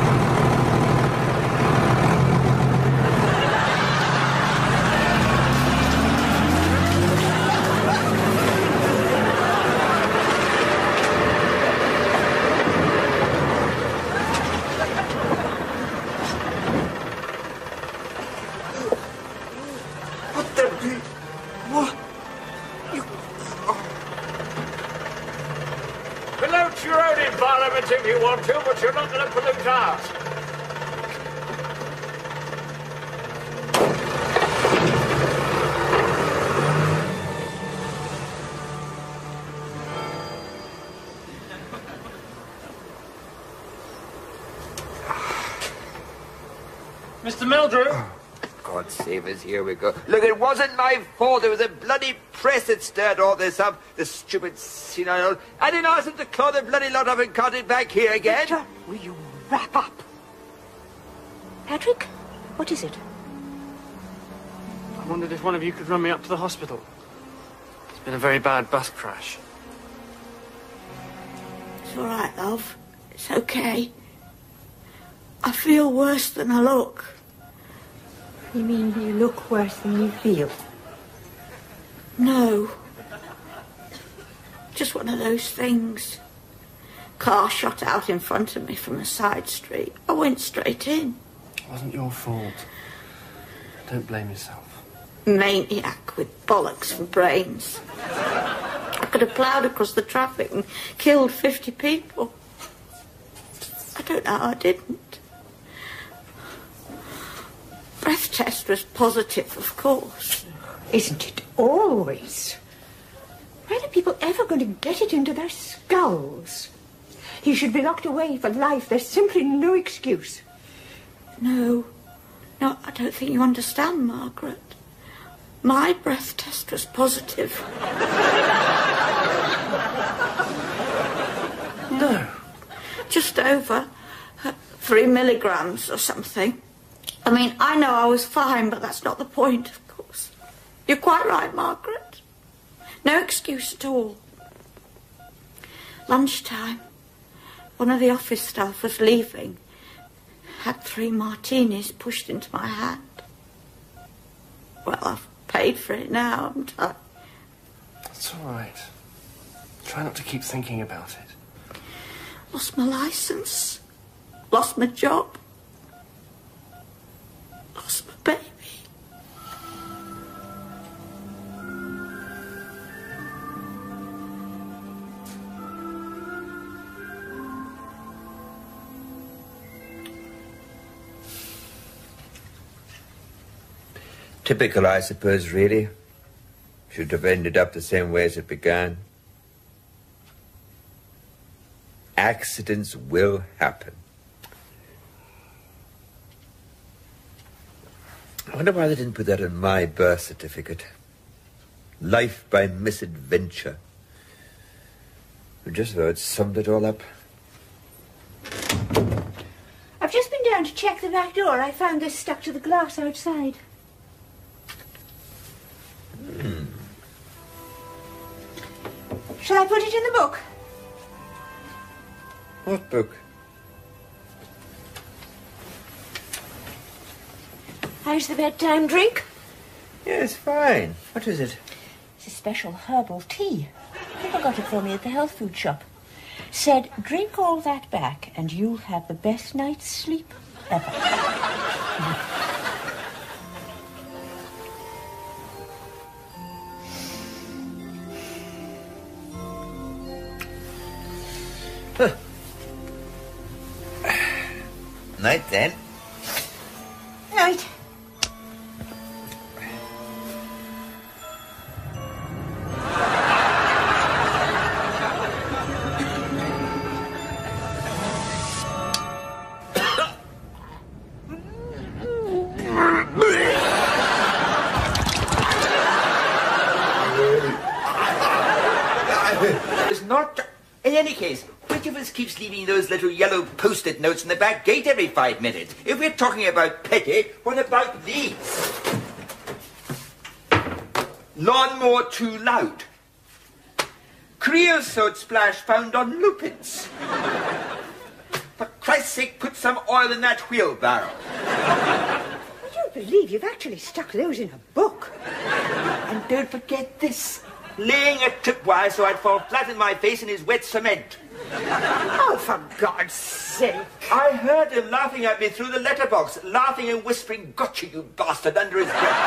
If you want to, but you're not going to pollute ours. Mister Meldrew? Oh, God save us, here we go. Look, it wasn't my fault. It was the bloody press that stirred all this up. The stupid senile... I didn't ask them to claw the bloody lot up and cart it back here again. Victor, will you wrap up? Patrick, what is it? I wondered if one of you could run me up to the hospital. It's been a very bad bus crash. It's all right, love. It's okay. I feel worse than I look. You mean you look worse than you feel? No. Just one of those things. Car shot out in front of me from a side street. I went straight in. It wasn't your fault. Don't blame yourself. Maniac with bollocks for brains. I could have ploughed across the traffic and killed fifty people. I don't know how I didn't. Breath test was positive, of course. Isn't it always? When are people ever going to get it into their skulls? He should be locked away for life. There's simply no excuse. No. No, I don't think you understand, Margaret. My breath test was positive. No. Just over uh, three milligrams or something. I mean, I know I was fine, but that's not the point, of course. You're quite right, Margaret. No excuse at all. Lunchtime, one of the office staff was leaving. Had three martinis pushed into my hand. Well, I've paid for it now, haven't I? It's all right. Try not to keep thinking about it. Lost my licence. Lost my job. Lost my baby. Typical, I suppose, really. Should have ended up the same way as it began. Accidents will happen. I wonder why they didn't put that on my birth certificate. Life by misadventure. Just about summed it all up. I've just been down to check the back door. I found this stuck to the glass outside. Hmm. Shall I put it in the book? What book? How's the bedtime drink? Yes, fine. What is it? It's a special herbal tea. People got it for me at the health food shop. Said, drink all that back and you'll have the best night's sleep ever. Huh. Night then. Night. It's not... In any case, which of us keeps leaving those little yellow post-it notes in the back gate every five minutes? If we're talking about petty, what about these? Lawnmower too loud. Creosote splash found on Lupins. For Christ's sake, put some oil in that wheelbarrow. I don't believe you've actually stuck those in a book. And don't forget this. Laying a tripwire so I'd fall flat in my face in his wet cement. Oh, for God's sake. I heard him laughing at me through the letterbox, laughing and whispering, "Gotcha, you bastard," under his breath.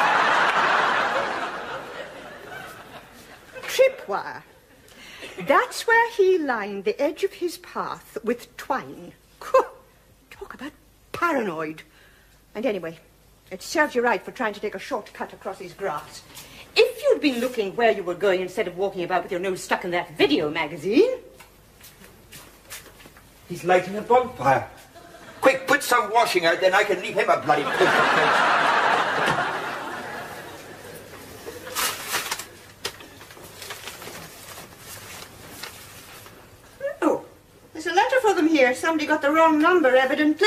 Tripwire. That's where he lined the edge of his path with twine. Talk about paranoid. And anyway, it serves you right for trying to take a shortcut across his grass. If you'd been looking where you were going instead of walking about with your nose stuck in that video magazine... He's lighting a bonfire. Quick, put some washing out, then I can leave him a bloody post-it note. Oh, there's a letter for them here. Somebody got the wrong number, evidently.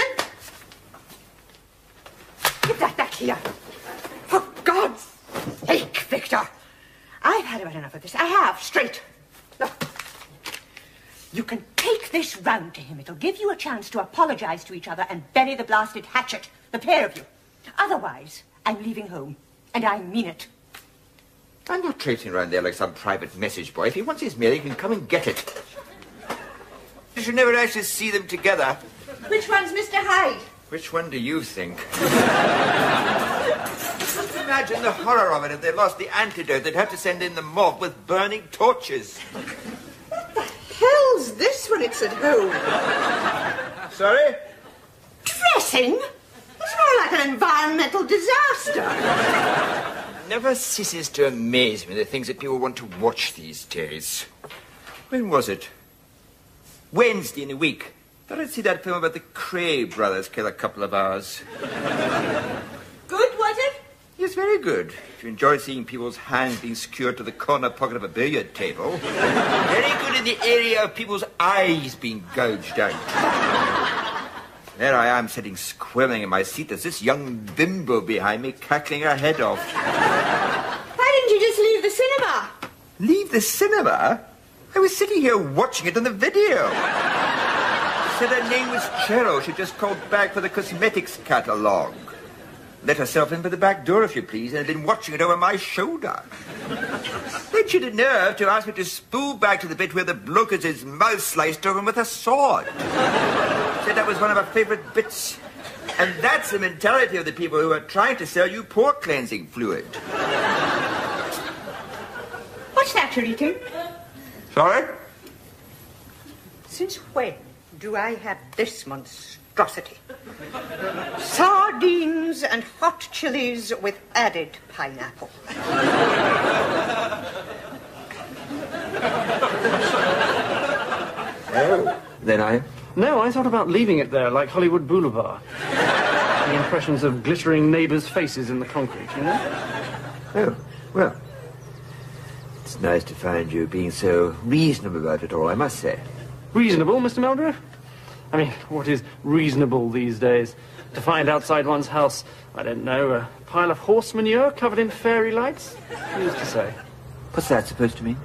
Give that back here. For God's sake, Victor. I've had about enough of this. I have, straight. Look. You can take this round to him. It'll give you a chance to apologize to each other and bury the blasted hatchet, the pair of you. Otherwise, I'm leaving home. And I mean it. I'm not traipsing around there like some private message boy. If he wants his mail, he can come and get it. You should never actually see them together. Which one's Mister Hyde? Which one do you think? Just imagine the horror of it if they lost the antidote. They'd have to send in the mob with burning torches. What the hell's this when it's at home? Sorry? Dressing? It's more like an environmental disaster. Never ceases to amaze me the things that people want to watch these days. When was it? Wednesday in a week. Thought I'd see that film about the Cray brothers kill a couple of hours. Good, was it? Yes, very good. If you enjoy seeing people's hands being secured to the corner pocket of a billiard table. Very good in the area of people's eyes being gouged out. There I am, sitting squirming in my seat. There's this young bimbo behind me cackling her head off. Why didn't you just leave the cinema? Leave the cinema? I was sitting here watching it on the video. Said her name was Cheryl. She just called back for the cosmetics catalogue. Let herself in by the back door, if you please, and had been watching it over my shoulder. Then she'd a nerve to ask me to spool back to the bit where the bloke has his mouth sliced open with a sword. Said that was one of her favourite bits. And that's the mentality of the people who are trying to sell you pore cleansing fluid. What's that you're eating? Sorry? Since when do I have this monstrosity monstrosity. Sardines and hot chilies with added pineapple. Oh, then I... No, I thought about leaving it there like Hollywood Boulevard. The impressions of glittering neighbours' faces in the concrete, you know? Oh, well. It's nice to find you being so reasonable about it all, I must say. Reasonable, Mister Meldrew? I mean, what is reasonable these days? To find outside one's house, I don't know, a pile of horse manure covered in fairy lights? Who's to say? What's that supposed to mean?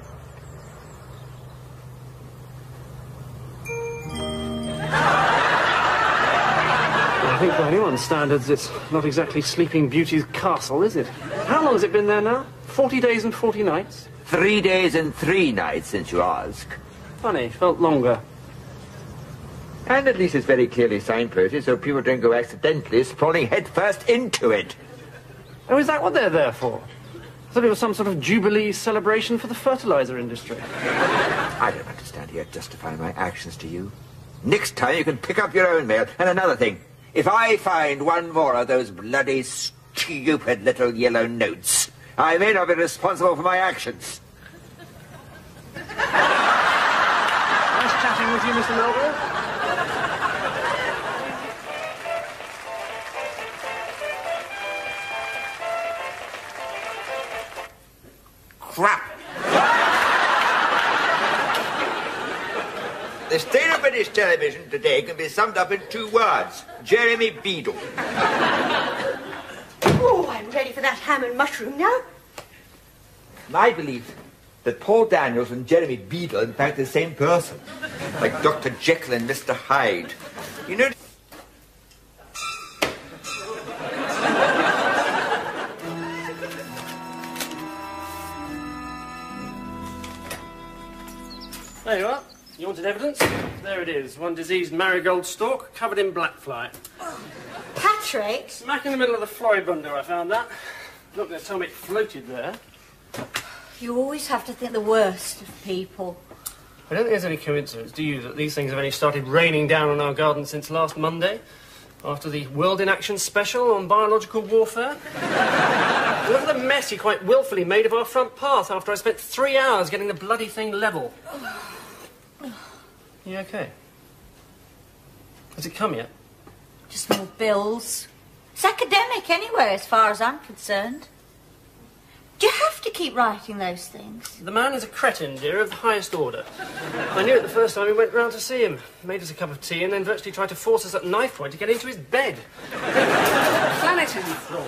I think by anyone's standards, it's not exactly Sleeping Beauty's castle, is it? How long has it been there now? Forty days and forty nights? Three days and three nights, since you ask. Funny, felt longer. And at least it's very clearly signposted, so people don't go accidentally sprawling headfirst into it. Oh, is that what they're there for? I thought it was some sort of jubilee celebration for the fertilizer industry. I don't understand here justifying my actions to you. Next time you can pick up your own mail. And another thing, if I find one more of those bloody stupid little yellow notes, I may not be responsible for my actions. Nice chatting with you, Mister Meldrew. Crap! The state of British television today can be summed up in two words. Jeremy Beadle. Oh, I'm ready for that ham and mushroom now. My belief that Paul Daniels and Jeremy Beadle are in fact the same person. Like Doctor Jekyll and Mister Hyde. You know... There you are. You wanted evidence? There it is. One diseased marigold stalk covered in black fly. Patrick? Smack in the middle of the floribunda, I found that. Not going to tell me it floated there. You always have to think the worst of people. I don't think there's any coincidence, do you, that these things have only started raining down on our garden since last Monday? After the World in Action special on biological warfare? Look at the mess he quite willfully made of our front path after I spent three hours getting the bloody thing level. You okay? Has it come yet? Just more bills. It's academic anyway, as far as I'm concerned. Do you have to keep writing those things? The man is a cretin, dear, of the highest order. I knew it the first time we went round to see him. Made us a cup of tea and then virtually tried to force us at knife point to get into his bed. Planet in the floor.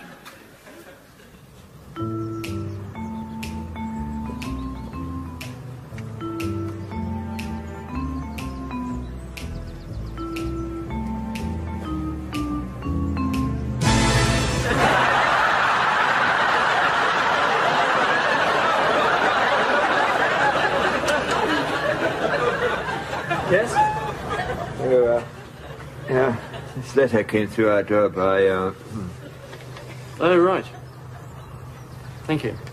Yes? Oh, uh, yeah, this letter came through our door by, uh... Hmm. Oh, right. Thank you.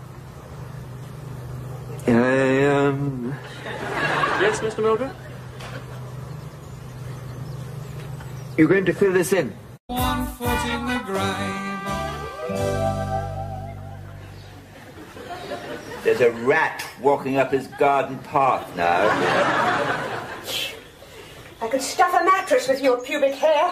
I, um... Yes, Mister Meldrew? You're going to fill this in? One foot in the grave. There's a rat walking up his garden path now. I could stuff a mattress with your pubic hair.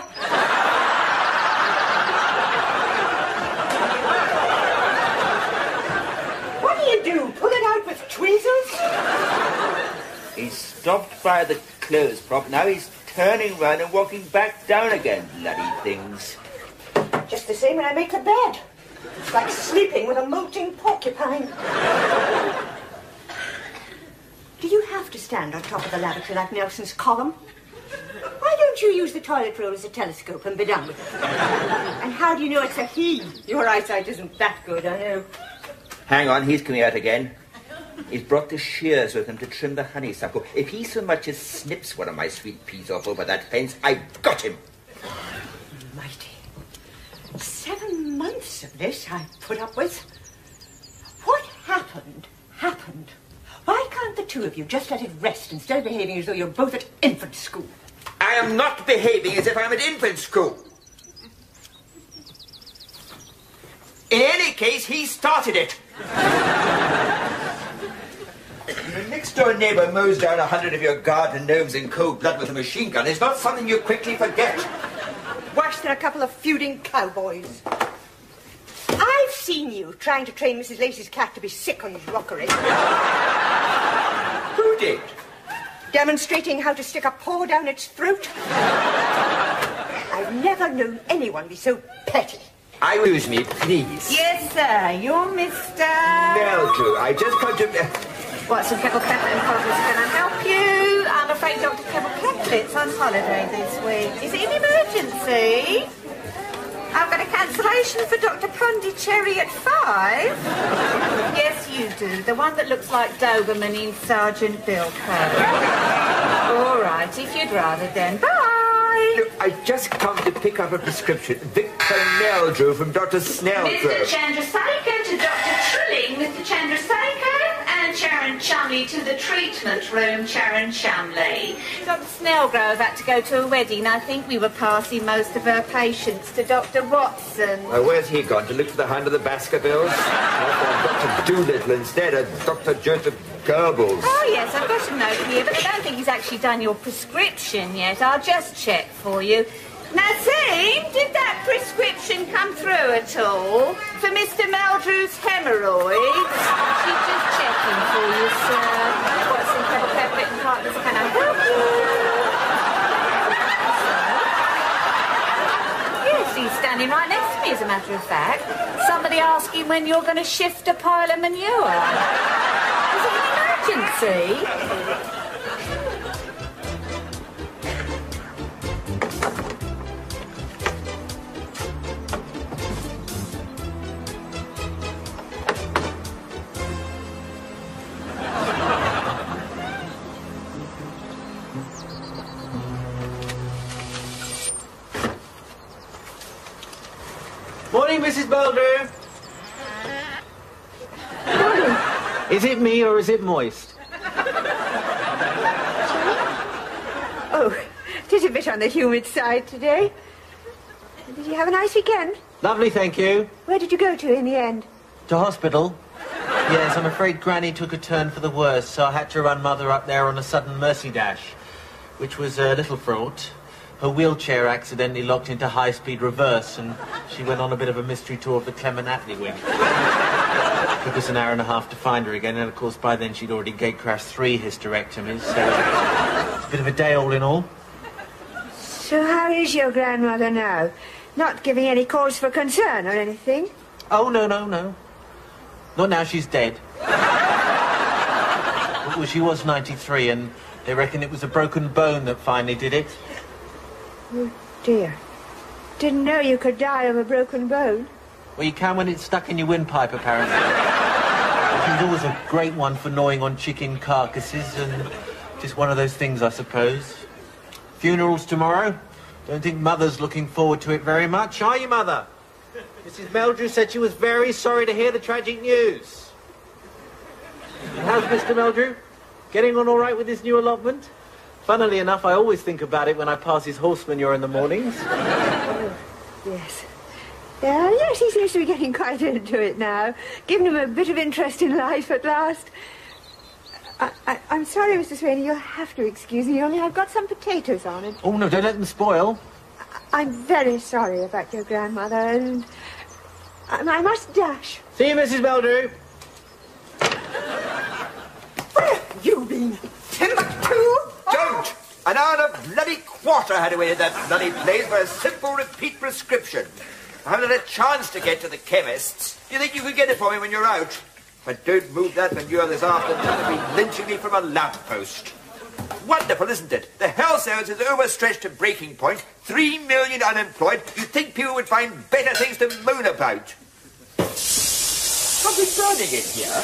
What do you do? Pull it out with tweezers? He stopped by the clothes prop. Now he's turning round and walking back down again. Bloody things. Just the same when I make the bed. It's like sleeping with a molting porcupine. Do you have to stand on top of the lavatory like Nelson's column? Why don't you use the toilet roll as a telescope and be done with it? And how do you know it's a he? Your eyesight isn't that good, I know. Hang on, he's coming out again. He's brought the shears with him to trim the honeysuckle. If he so much as snips one of my sweet peas off over that fence, I've got him. Mighty. Seven months of this I put up with. What happened, happened. Why can't the two of you just let it rest instead of behaving as though you're both at infant school? I am not behaving as if I'm at infant school. In any case, he started it. Your next-door neighbour mows down a hundred of your garden gnomes in cold blood with a machine gun. It's not something you quickly forget. Worse than a couple of feuding cowboys. I've seen you trying to train Missus Lacey's cat to be sick on his rockery. Who did? Demonstrating how to stick a paw down its throat. I've never known anyone be so petty. I Excuse me, please. Yes, sir. You're Mister Meldrew, I just come to... Watson Kettle Kettle and Brothers. Can I help you? I'm afraid Doctor Kettle Kettle's on holiday this week. Is it an emergency? I've got a cancellation for Doctor Pondicherry at five. Yes, you do. The one that looks like Doberman in Sergeant Bilko. All right, if you'd rather then. Bye. Look, I just come to pick up a prescription. Victor Meldrew from Doctor Snellgrove. Mister Chandrasekhar to Doctor Trilling, Mister Chandrasekhar, and Charon Chumley to the treatment room, Charon Chumley. Doctor Snellgrove had to go to a wedding. I think we were passing most of her patients to Doctor Watson. Uh, where's he gone? To look for the hand of the Baskervilles? I've got Doctor Doolittle instead of Doctor Joseph Goebbels. Oh, yes, I've got a note here, but I don't think he's actually done your prescription yet. I'll just check for you. Nazim, did that prescription come through at all? For Mister Meldrew's hemorrhoids? She's just checking for you, sir. Watson, Kettle, Pepper and Partners, can I help you? Yes, he's standing right next to me, as a matter of fact. Somebody asking when you're going to shift a pile of manure. Is it an emergency? Morning, Missus Meldrew. Is it me or is it moist? Oh, it is a bit on the humid side today. Did you have a nice weekend? Lovely, thank you. Where did you go to in the end? To hospital? Yes, I'm afraid Granny took a turn for the worse, so I had to run Mother up there on a sudden mercy dash, which was a little fraught. Her wheelchair accidentally locked into high-speed reverse, and she went on a bit of a mystery tour of the Clement Attlee wing. Took us an hour and a half to find her again, and of course by then she'd already gate-crashed three hysterectomies, so a bit of a day all in all. So how is your grandmother now? Not giving any cause for concern or anything? Oh, no, no, no. Not now she's dead. Well, she was ninety-three, and they reckon it was a broken bone that finally did it. Oh, dear. Didn't know you could die of a broken bone. Well, you can when it's stuck in your windpipe, apparently. She's always a great one for gnawing on chicken carcasses, and just one of those things, I suppose. Funerals tomorrow. Don't think Mother's looking forward to it very much, are you, Mother? Missus Meldrew said she was very sorry to hear the tragic news. And how's Mister Meldrew? Getting on all right with his new allotment? Funnily enough, I always think about it when I pass his horse manure in the mornings. Oh, yes. Yeah, yes, he seems to be getting quite into it now. Giving him a bit of interest in life at last. I, I, I'm sorry, Mister Swaney, you'll have to excuse me, only I've got some potatoes on it. Oh, no, don't let them spoil. I, I'm very sorry about your grandmother, and I, I must dash. See you, Missus Meldrew. Where have you been? Timbuktu? Don't! An hour and a bloody quarter I had to wait at that bloody place for a simple repeat prescription. I haven't had a chance to get to the chemist's. Do you think you could get it for me when you're out? If I don't move that manure this afternoon, they'll be lynching me from a lamppost. Wonderful, isn't it? The health service is overstretched to breaking point. Three million unemployed. You'd think people would find better things to moan about. Something burning in here.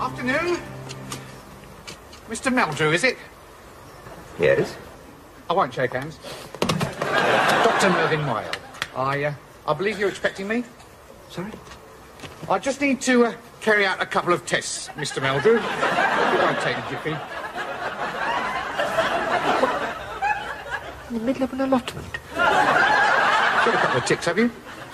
Afternoon. Mister Meldrew, is it? Yes? I won't shake hands. Doctor Mervyn Whale. I, uh, I believe you're expecting me? Sorry? I just need to uh, carry out a couple of tests, Mister Meldrew. It won't take a jiffy. In the middle of an allotment? Got a couple of ticks, have you?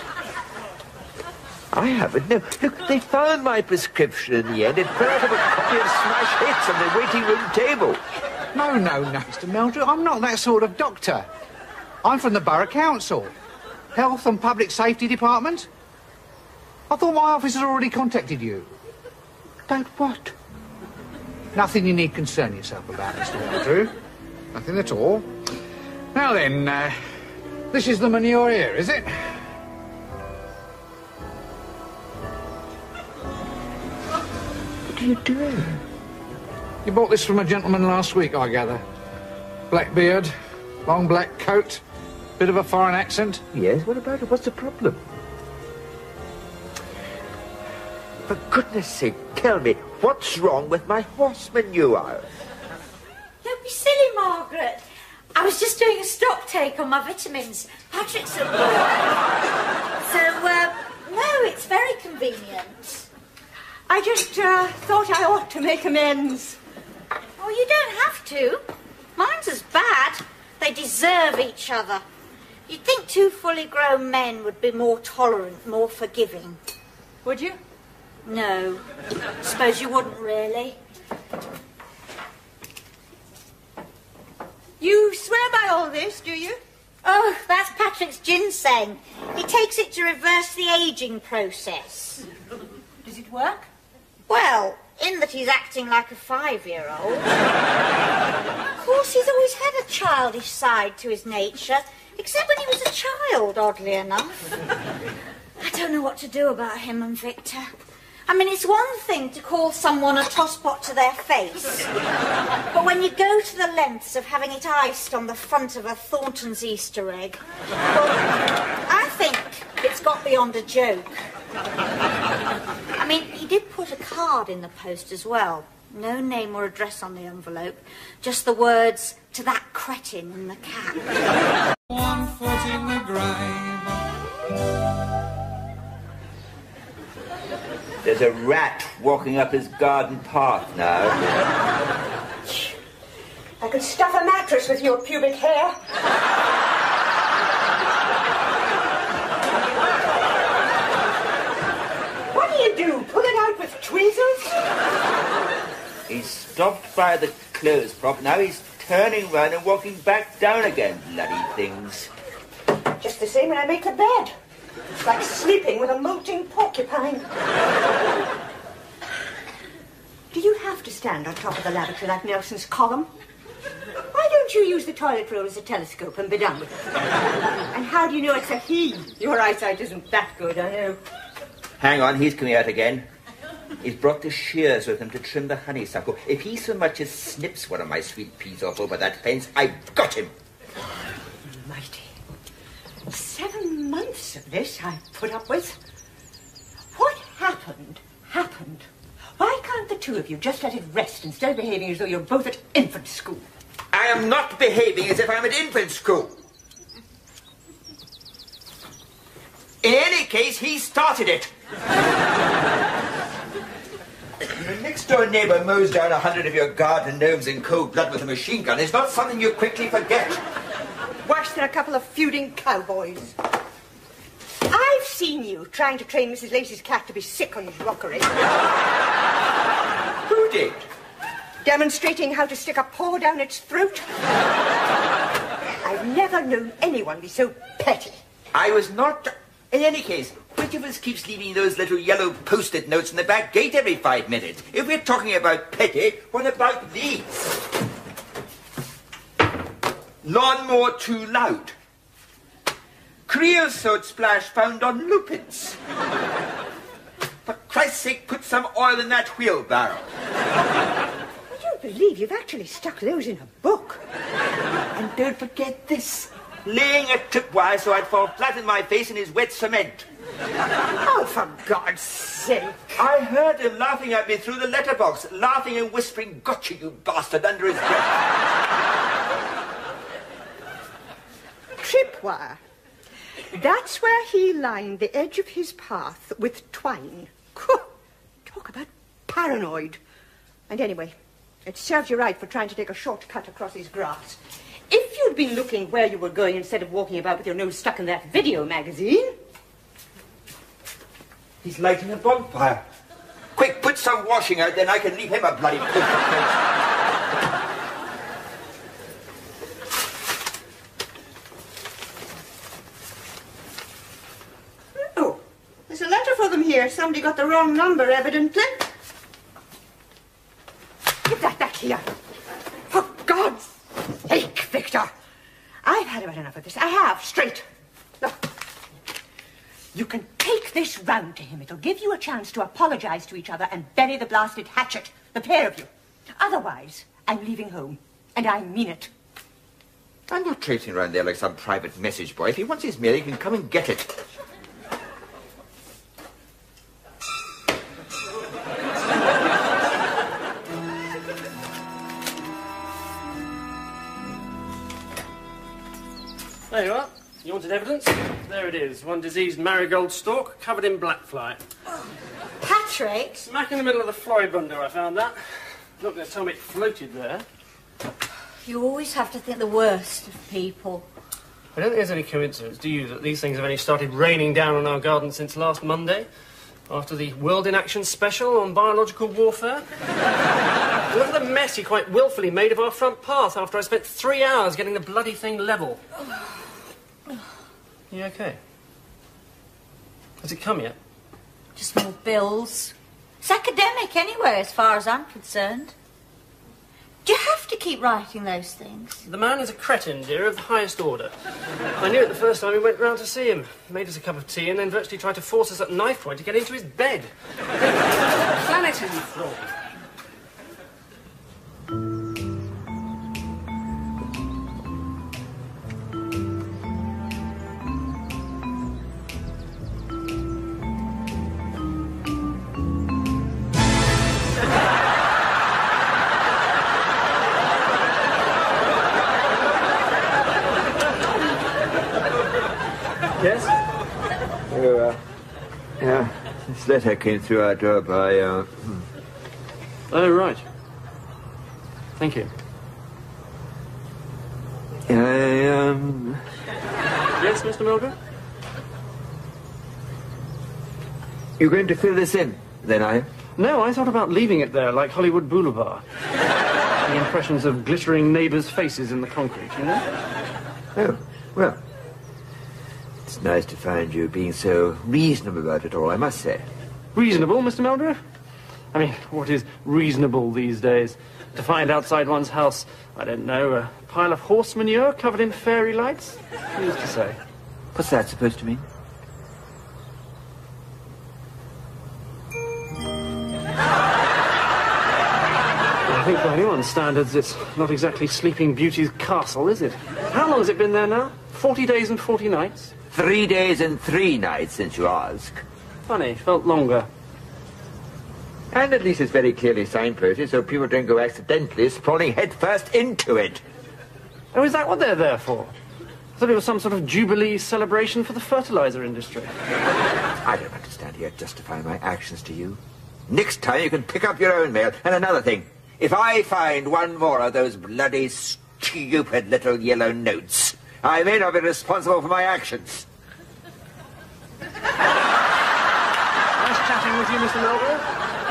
I haven't, no. Look, they found my prescription in the end. It fell out of a copy of Smash Hits on the waiting room table. No, no, no, Mister Meldrew. I'm not that sort of doctor. I'm from the Borough Council. Health and Public Safety Department. I thought my office had already contacted you. About what? Nothing you need concern yourself about, Mister Meldrew. Nothing at all. Now then, uh, this is the manure here, is it? What are you doing? You bought this from a gentleman last week, I gather. Black beard, long black coat, bit of a foreign accent. Yes, what about it? What's the problem? For goodness sake, tell me, what's wrong with my horse manure? Don't be silly, Margaret. I was just doing a stock take on my vitamins. Patrick's at work. So, uh, no, it's very convenient. I just uh, thought I ought to make amends. Oh, you don't have to. Mine's as bad. They deserve each other. You'd think two fully grown men would be more tolerant, more forgiving. Would you? No. Suppose you wouldn't really. You swear by all this, do you? Oh, that's Patrick's ginseng. He takes it to reverse the ageing process. Does it work? Well, in that he's acting like a five-year-old. Of course, he's always had a childish side to his nature, except when he was a child, oddly enough. I don't know what to do about him and Victor. I mean, it's one thing to call someone a tosspot to their face, but when you go to the lengths of having it iced on the front of a Thornton's Easter egg, well, I think it's got beyond a joke. I mean, he did put a card in the post as well. No name or address on the envelope, just the words, "To that cretin in the cap." One foot in the grave. There's a rat walking up his garden path now. I could stuff a mattress with your pubic hair. What do you do? Pull it out with tweezers? He's stopped by the clothes prop. Now he's turning round and walking back down again. Bloody things. Just the same when I make the bed. It's like sleeping with a molting porcupine. Do you have to stand on top of the lavatory like Nelson's column? Why don't you use the toilet roll as a telescope and be done with it? And how do you know it's a he? Your eyesight isn't that good, I know. Hang on, he's coming out again. He's brought the shears with him to trim the honeysuckle. If he so much as snips one of my sweet peas off over that fence, I've got him. Mighty. Seven months of this I put up with. What happened, happened. Why can't the two of you just let it rest instead of behaving as though you're both at infant school? I am not behaving as if I'm at infant school. In any case, he started it. The next-door neighbour mows down a hundred of your garden gnomes in cold blood with a machine gun. It's not something you quickly forget. Worse than a couple of feuding cowboys. I've seen you trying to train Missus Lacey's cat to be sick on his rockery. Who did? Demonstrating how to stick a paw down its throat. I've never known anyone be so petty. I was not... In any case, which of us keeps leaving those little yellow post-it notes in the back gate every five minutes? If we're talking about petty, what about these? Lawnmower too loud. Creosote splash found on lupins. For Christ's sake, put some oil in that wheelbarrow. I don't believe you've actually stuck those in a book. And don't forget this. Laying a tripwire so I'd fall flat in my face in his wet cement. Oh, for God's sake. I heard him laughing at me through the letterbox, laughing and whispering, "Gotcha, you bastard," under his breath. Tripwire. That's where he lined the edge of his path with twine. Talk about paranoid. And anyway, it serves you right for trying to take a shortcut across his grass. If you'd been looking where you were going instead of walking about with your nose stuck in that video magazine... He's lighting a bonfire. Quick, put some washing out, then I can leave him a bloody poker face. Oh, there's a letter for them here. Somebody got the wrong number, evidently. Give that back here. For God's sake, Victor. I've had about enough of this. I have, straight. Look. You can take this round to him. It'll give you a chance to apologize to each other and bury the blasted hatchet, the pair of you. Otherwise, I'm leaving home, and I mean it. I'm not traipsing around there like some private message boy. If he wants his mail, he can come and get it. There you are. You wanted evidence? There it is. One diseased marigold stalk covered in black fly. Patrick? Smack in the middle of the floribunda, I found that. Not going to tell me it floated there. You always have to think the worst of people. I don't think there's any coincidence, do you, that these things have only started raining down on our garden since last Monday? After the World in Action special on biological warfare? Look at the mess he quite willfully made of our front path after I spent three hours getting the bloody thing level. You okay? Has it come yet? Just more bills. It's academic anyway, as far as I'm concerned. Do you have to keep writing those things? The man is a cretin, dear, of the highest order. I knew it the first time we went round to see him. Made us a cup of tea and then virtually tried to force us at knife point to get into his bed. Planet in the floor. Yes? Oh, uh, yeah, this letter came through our door by, uh... Hmm. Oh, right. Thank you. I, um... Yes, Mister Mildred? You're going to fill this in, then, are you? No, I thought about leaving it there, like Hollywood Boulevard. The impressions of glittering neighbours' faces in the concrete, you know? Oh, well... It's nice to find you being so reasonable about it all, I must say. Reasonable, Mister Meldrew? I mean, what is reasonable these days? To find outside one's house, I don't know, a pile of horse manure covered in fairy lights? Who's to say? What's that supposed to mean? I think by anyone's standards, it's not exactly Sleeping Beauty's castle, is it? How long has it been there now? Forty days and forty nights? Three days and three nights, since you ask. Funny, felt longer. And at least it's very clearly signposted, so people don't go accidentally sprawling headfirst into it. Oh, is that what they're there for? I thought it was some sort of jubilee celebration for the fertilizer industry. I don't want to stand here justifying my actions to you. Next time you can pick up your own mail. And another thing, if I find one more of those bloody stupid little yellow notes, I may not be responsible for my actions. Nice chatting with you, Mister Melville.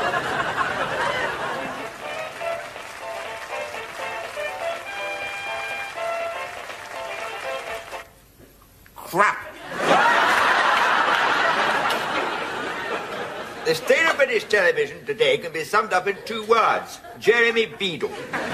Crap! The state of British television today can be summed up in two words. Jeremy Beadle.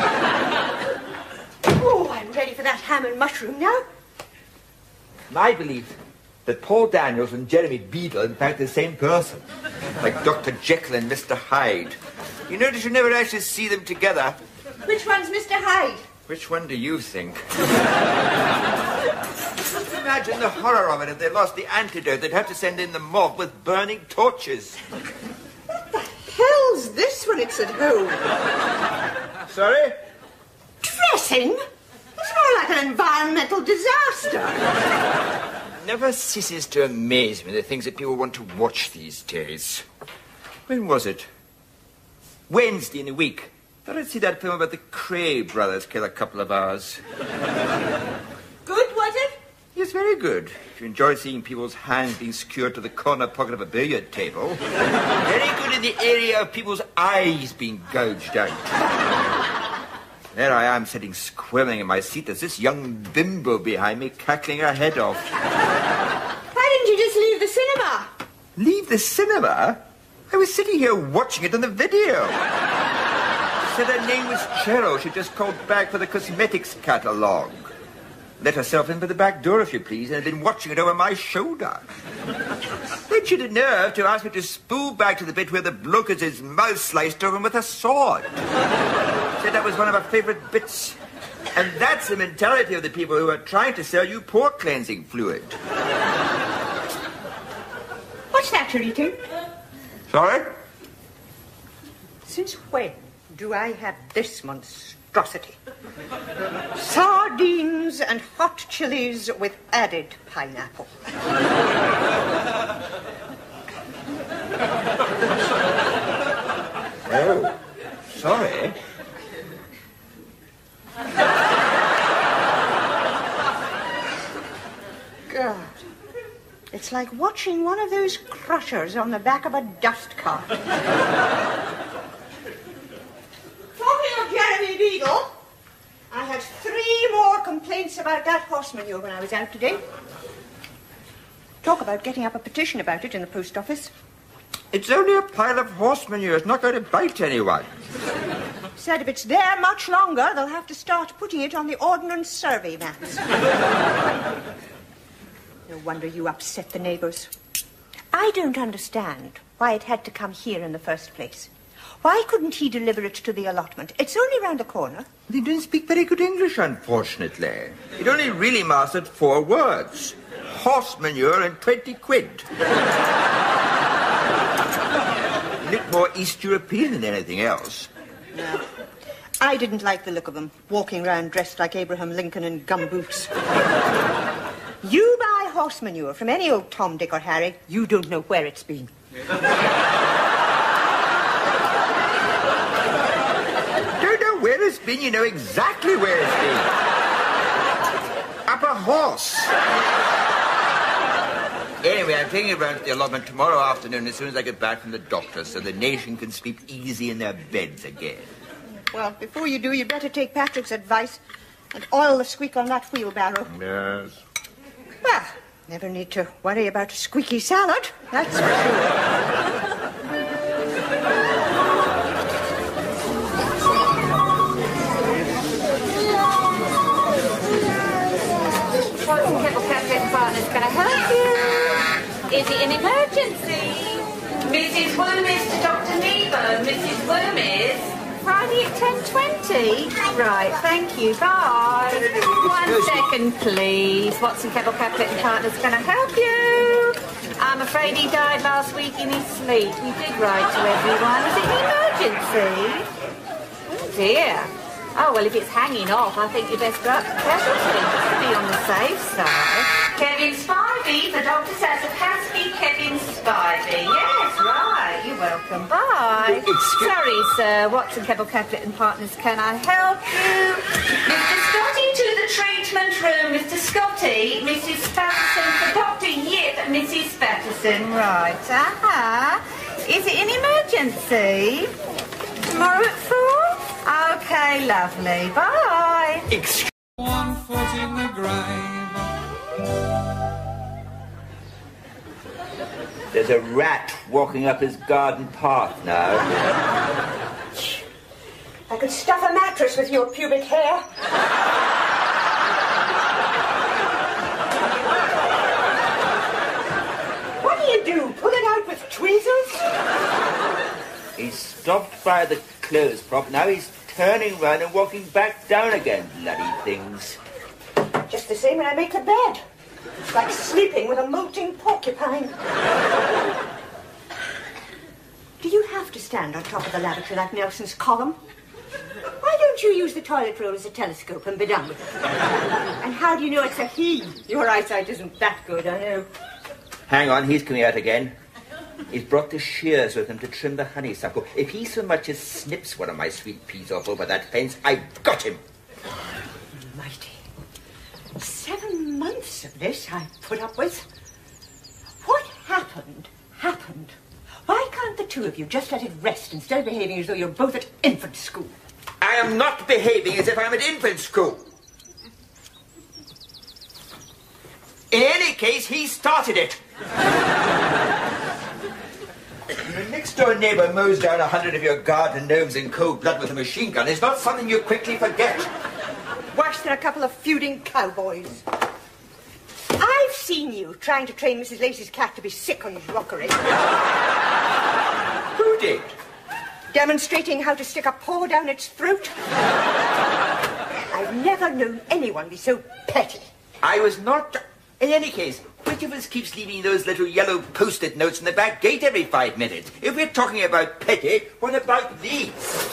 Oh, I'm ready for that ham and mushroom now. I believe that Paul Daniels and Jeremy Beadle are in fact the same person. Like Doctor Jekyll and Mister Hyde. You notice you never actually see them together. Which one's Mister Hyde? Which one do you think? imagine the horror of it if they lost the antidote. They'd have to send in the mob with burning torches. What the hell's this when it's at home? Sorry? Dressing? It's more like an environmental disaster. Never ceases to amaze me the things that people want to watch these days. When was it? Wednesday in the week. Thought I'd see that film about the Cray brothers kill a couple of hours. Good, was it? Yes, very good. If you enjoy seeing people's hands being skewered to the corner pocket of a billiard table. Very good in the area of people's eyes being gouged out. There I am, sitting squirming in my seat. There's this young bimbo behind me, cackling her head off. Why didn't you just leave the cinema? Leave the cinema? I was sitting here watching it on the video. She said her name was Cheryl. She just called back for the cosmetics catalogue. Let herself in by the back door, if you please, and had been watching it over my shoulder. Then she had the nerve to ask me to spool back to the bit where the bloke has his mouth sliced open with a sword. Said that was one of her favourite bits. And that's the mentality of the people who are trying to sell you pore cleansing fluid. What's that you're eating? Sorry? Since when do I have this monstrosity? Sardines and hot chilies with added pineapple. Oh, sorry. God. It's like watching one of those crushers on the back of a dust cart. Talking of Jeremy Beagle, I had three more complaints about that horse manure when I was out today. Talk about getting up a petition about it in the post office. It's only a pile of horse manure. It's not going to bite anyone. Said if it's there much longer, they'll have to start putting it on the ordnance survey maps. No wonder you upset the neighbours. I don't understand why it had to come here in the first place. Why couldn't he deliver it to the allotment? It's only round the corner. He didn't speak very good English, unfortunately. He'd only really mastered four words. Horse manure and twenty quid. He looked more East European than anything else. No. I didn't like the look of him, walking round dressed like Abraham Lincoln in gumboots. You buy horse manure from any old Tom, Dick or Harry, you don't know where it's been. Don't know where it's been, you know exactly where it's been. Up a horse. Anyway, I'm taking it round to the allotment tomorrow afternoon as soon as I get back from the doctor so the nation can sleep easy in their beds again. Well, before you do, you'd better take Patrick's advice and oil the squeak on that wheelbarrow. Yes. Well, never need to worry about a squeaky salad, that's for sure. Watson Kettle Cafe and Partners, can I help you? Is it an emergency? Missus Woomis to Doctor Nebo. Missus Woomis. Friday at ten twenty? Right, thank you. Bye. One second, please. Watson Kettle Cafe and Partners, can I help you? I'm afraid he died last week in his sleep. We did write to everyone. Is it an emergency? Oh, dear. Oh, well, if it's hanging off, I think you best go up to casualty, just to be on the safe side. Kevin Spivey, the doctor says it has to be Kevin Spivey. Yes, right. You're welcome. Bye. Excuse- Sorry, sir. Watson Kettle Catlett and Partners, can I help you? Mister Scotty to the treatment room. Mister Scotty, Missus Patterson for Doctor Yip, Missus Patterson. Right. Aha. Is it an emergency? Tomorrow at four? Okay, lovely. Bye. Excuse One foot in the grave. There's a rat walking up his garden path now. I could stuff a mattress with your pubic hair. What do you do? Pull it out with tweezers? He stopped by the clothes prop. Now he's turning round and walking back down again. Bloody things. Just the same when I make the bed. It's like sleeping with a molting porcupine. Do you have to stand on top of the lavatory like Nelson's column? Why don't you use the toilet roll as a telescope and be done with it? And how do you know it's a he? Your eyesight isn't that good, I know. Hang on, he's coming out again. He's brought the shears with him to trim the honeysuckle. If he so much as snips one of my sweet peas off over that fence, I've got him. Mighty. Seven months of this I put up with. What happened, happened. Why can't the two of you just let it rest instead of behaving as though you're both at infant school? I am not behaving as if I'm at infant school. In any case, he started it. Your next-door neighbour mows down a hundred of your garden gnomes in cold blood with a machine gun is not something you quickly forget. Worse than a couple of feuding cowboys. I've seen you trying to train Missus Lacey's cat to be sick on his rockery. Who did? Demonstrating how to stick a paw down its throat. I've never known anyone be so petty. I was not... In any case, which of us keeps leaving those little yellow post-it notes in the back gate every five minutes? If we're talking about petty, what about these?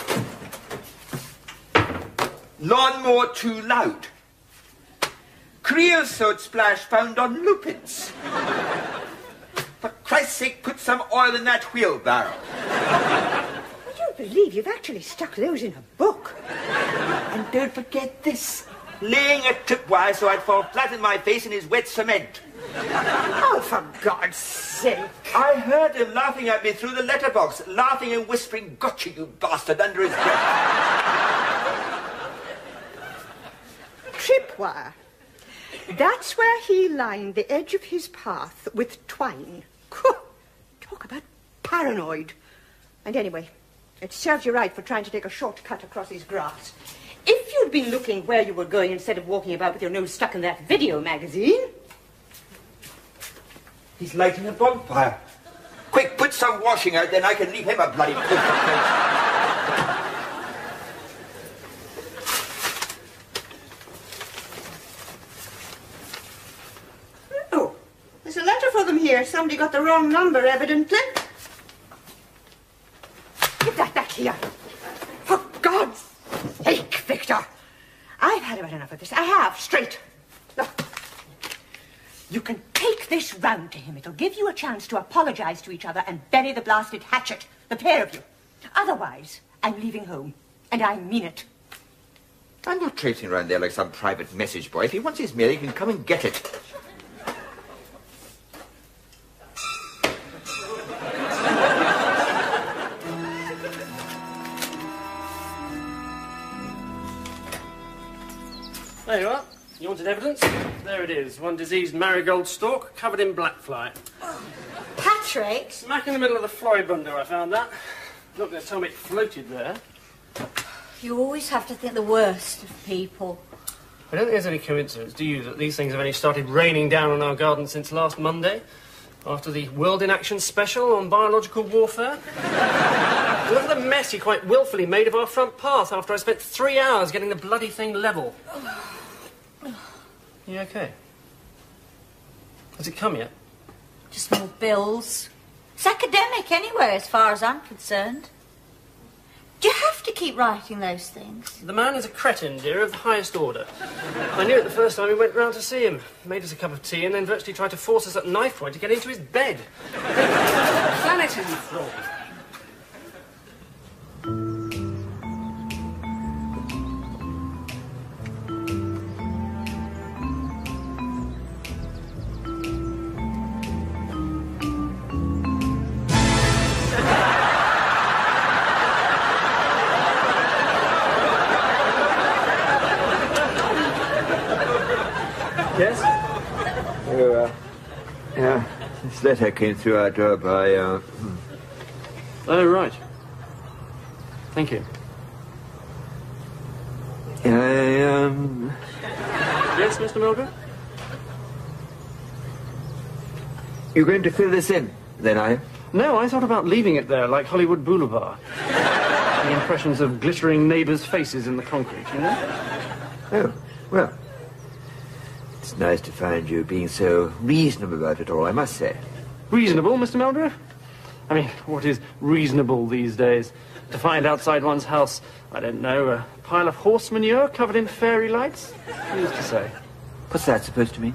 Lawnmower too loud. Creosote splash found on Lupins. For Christ's sake, put some oil in that wheelbarrow. I don't believe you've actually stuck those in a book. And don't forget this. Laying a tripwire so I'd fall flat in my face in his wet cement. Oh, for God's sake. I heard him laughing at me through the letterbox, laughing and whispering, "Gotcha, you bastard," under his breath. Tripwire. That's where he lined the edge of his path with twine. Talk about paranoid. And anyway, it serves you right for trying to take a shortcut across his grass. If you'd been looking where you were going instead of walking about with your nose stuck in that video magazine... He's lighting a bonfire. Quick, put some washing out, then I can leave him a bloody cook. Oh, there's a letter for them here. Somebody got the wrong number, evidently. Give that back here. For God's sake, Victor. I've had about enough of this. I have, straight. Look. You can take this round to him. It'll give you a chance to apologize to each other and bury the blasted hatchet, the pair of you. Otherwise, I'm leaving home, and I mean it. I'm not traipsing around there like some private message boy. If he wants his mail, he can come and get it. There you are. You wanted evidence? There it is. One diseased marigold stalk covered in black fly. Patrick? Smack in the middle of the floribunda, I found that. Not going to tell me it floated there. You always have to think the worst of people. I don't think there's any coincidence, do you, that these things have only started raining down on our garden since last Monday? After the World in Action special on biological warfare? Look at the mess he quite willfully made of our front path after I spent three hours getting the bloody thing level. You okay? Has it come yet? Just more bills. It's academic anyway, as far as I'm concerned. Do you have to keep writing those things? The man is a cretin, dear, of the highest order. I knew it the first time we went round to see him. Made us a cup of tea and then virtually tried to force us at knife point to get into his bed. The planet isn't flawed. Yes? Oh, uh, yeah, this letter came through our door by, uh... Hmm. Oh, right. Thank you. I, um... Yes, Mister Mildred? You're going to fill this in, then, are you? No, I thought about leaving it there, like Hollywood Boulevard. The impressions of glittering neighbours' faces in the concrete, you know? Oh, well... It's nice to find you being so reasonable about it all, I must say. Reasonable, Mister Meldrew? I mean, what is reasonable these days? To find outside one's house, I don't know, a pile of horse manure covered in fairy lights? Who's to say? What's that supposed to mean?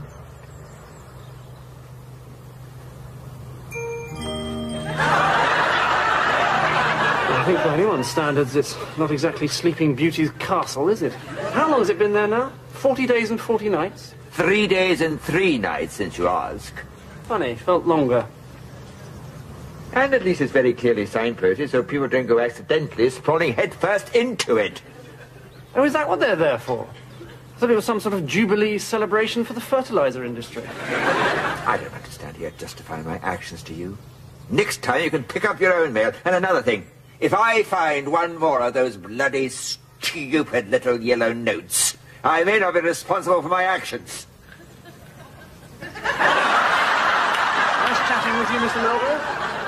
I think by anyone's standards, it's not exactly Sleeping Beauty's castle, is it? How long has it been there now? Forty days and forty nights? Three days and three nights, since you ask. Funny, felt longer. And at least it's very clearly signposted, so people don't go accidentally sprawling headfirst into it. Oh, is that what they're there for? I thought it was some sort of jubilee celebration for the fertilizer industry. I don't understand here justifying my actions to you. Next time you can pick up your own mail. And another thing, if I find one more of those bloody stupid little yellow notes, I may not be responsible for my actions. Nice chatting with you, Mister Meldrew.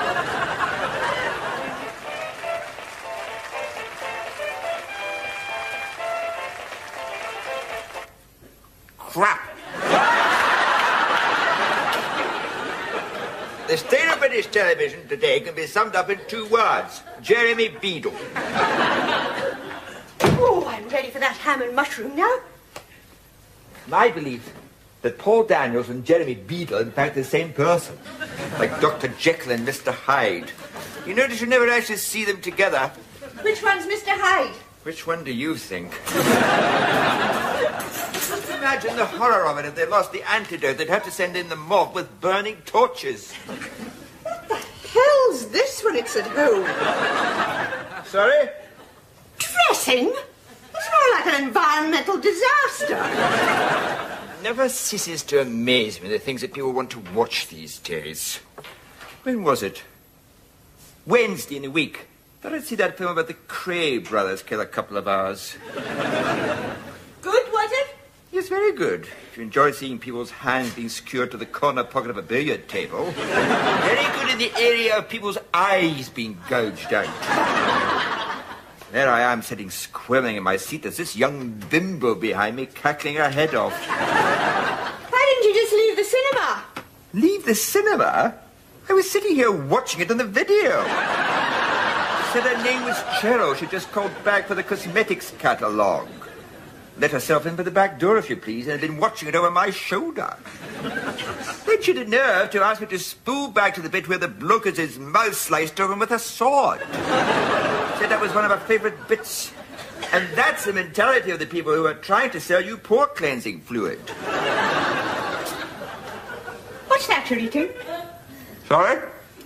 Crap. The state of British television today can be summed up in two words. Jeremy Beadle. Oh, I'm ready for that ham and mushroom now. I believe that Paul Daniels and Jeremy Beadle are in fact the same person. Like Doctor Jekyll and Mister Hyde. You notice you never actually see them together. Which one's Mister Hyde? Which one do you think? Just imagine the horror of it if they lost the antidote. They'd have to send in the mob with burning torches. What the hell's this when it's at home? Sorry? Dressing? It's more like an environmental disaster. Never ceases to amaze me the things that people want to watch these days. When was it? Wednesday in a week. Thought I'd see that film about the Cray brothers kill a couple of hours. Good, was it? Yes, very good. If you enjoy seeing people's hands being skewered to the corner pocket of a billiard table. Very good in the area of people's eyes being gouged out. There I am sitting squirming in my seat as this young bimbo behind me cackling her head off. Why didn't you just leave the cinema? Leave the cinema? I was sitting here watching it on the video. Said her name was Cheryl. She just called back for the cosmetics catalogue. Let herself in by the back door, if you please, and had been watching it over my shoulder. Then she had the nerve to ask me to spool back to the bit where the bloke has his mouth sliced open with a sword. Said that was one of her favourite bits. And that's the mentality of the people who are trying to sell you pore cleansing fluid. What's that you're eating? Sorry?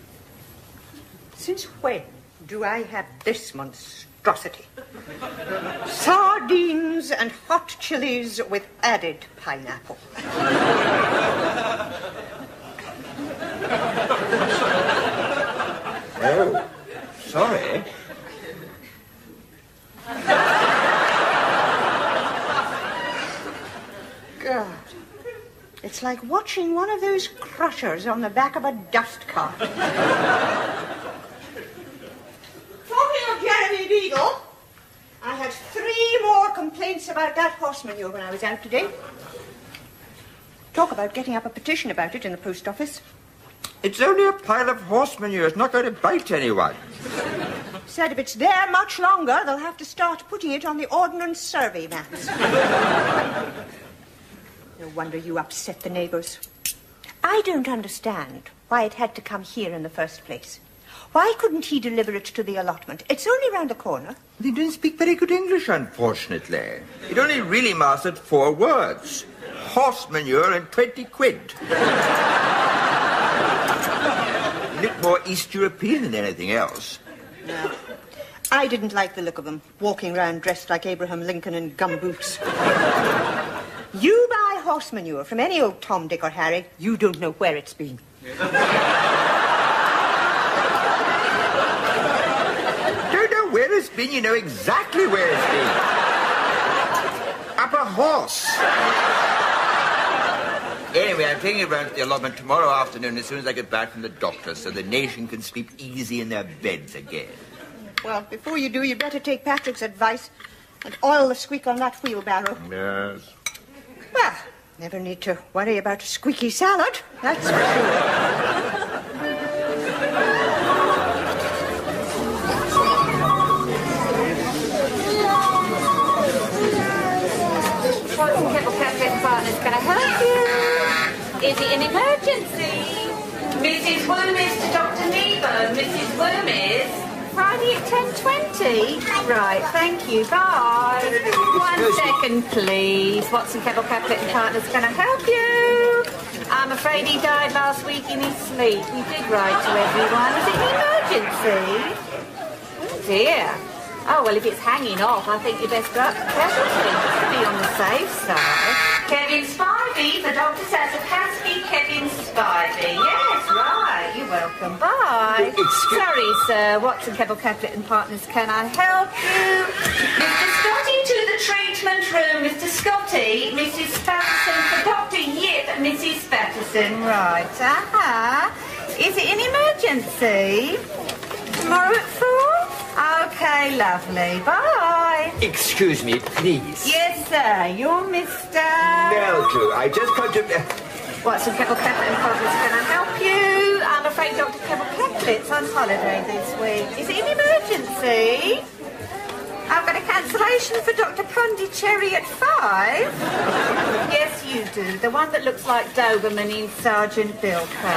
Since when do I have this monstrosity? Sardines and hot chilies with added pineapple. Oh, sorry. God, it's like watching one of those crushers on the back of a dust cart. Talking of Jeremy Beadle, I had three more complaints about that horse manure when I was out today. Talk about getting up a petition about it in the post office. It's only a pile of horse manure. It's not going to bite anyone. Said if it's there much longer, they'll have to start putting it on the ordnance survey maps. No wonder you upset the neighbours. I don't understand why it had to come here in the first place. Why couldn't he deliver it to the allotment? It's only round the corner. They didn't speak very good English, unfortunately. It only really mastered four words. Horse manure and twenty quid. Looked more East European than anything else. No. I didn't like the look of them, walking round dressed like Abraham Lincoln in gumboots. You buy horse manure from any old Tom, Dick or Harry, you don't know where it's been. Don't know where it's been, you know exactly where it's been. Up a horse. Anyway, I'm taking it round to the allotment tomorrow afternoon as soon as I get back from the doctor, so the nation can sleep easy in their beds again. Well, before you do, you'd better take Patrick's advice and oil the squeak on that wheelbarrow. Yes. Well, Never need to worry about a squeaky salad, that's for sure. Watson Kettle Cafe and Partners, can I help you? Is it an emergency? Missus Woomis to Doctor Nebo. Missus Woomis? Friday at ten twenty? Right, thank you, bye. One second, please. Watson Kettle Cafe and Partners, can I help you? I'm afraid he died last week in his sleep. He did write to everyone. Is it an emergency? Oh, dear. Oh, well, if it's hanging off, I think you best go up to casualty to be on the safe side. Kevin Spivey for Doctor Sasakowski. Kevin Spivey. Yes, right. You're welcome. Bye. Sorry, sir. Watson Kettle Catlett and Partners, can I help you? Mister Scotty to the treatment room. Mister Scotty. Missus Patterson for Doctor Yip. Missus Patterson. Right. Aha. Is it an emergency? Tomorrow at four? Okay, lovely. Bye. Excuse me, please. Yes, sir. You're Mister Meldrew. I just come to... Watson Kettle Catlett and Partners, can I help you? I'm afraid Doctor Kettle Catlett's on holiday this week. Is it an emergency? I've got a cancellation for Doctor Pondicherry at five. Yes, you do. The one that looks like Doberman in Sergeant Bilko.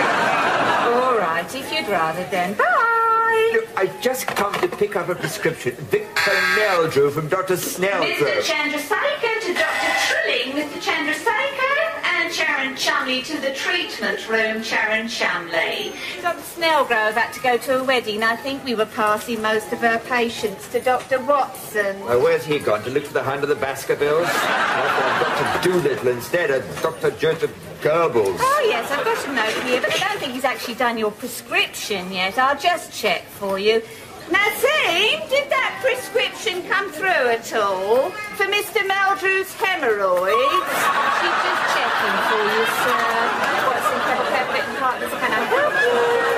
All right, if you'd rather then. Bye. Look, I just come to pick up a prescription. Victor Meldrew from Doctor Snellgrove. Mister Chandrasekhar to Doctor Trilling. Mister Chandrasekhar and Sharon Chumley to the treatment room. Sharon Chumley. Doctor Snellgrove had to go to a wedding. I think we were passing most of her patients to Doctor Watson. Well, where's he gone? To look for the Hand of the Baskervilles? Doctor Doolittle instead of Doctor Joseph Goebbels. Oh, yes, I've got a note here, but I don't think he's actually done your prescription yet. I'll just check for you. Nazim, did that prescription come through at all? For Mister Meldrew's hemorrhoids? She's just checking for you, sir. Watson Kettle Catlett and Partners, can I help you?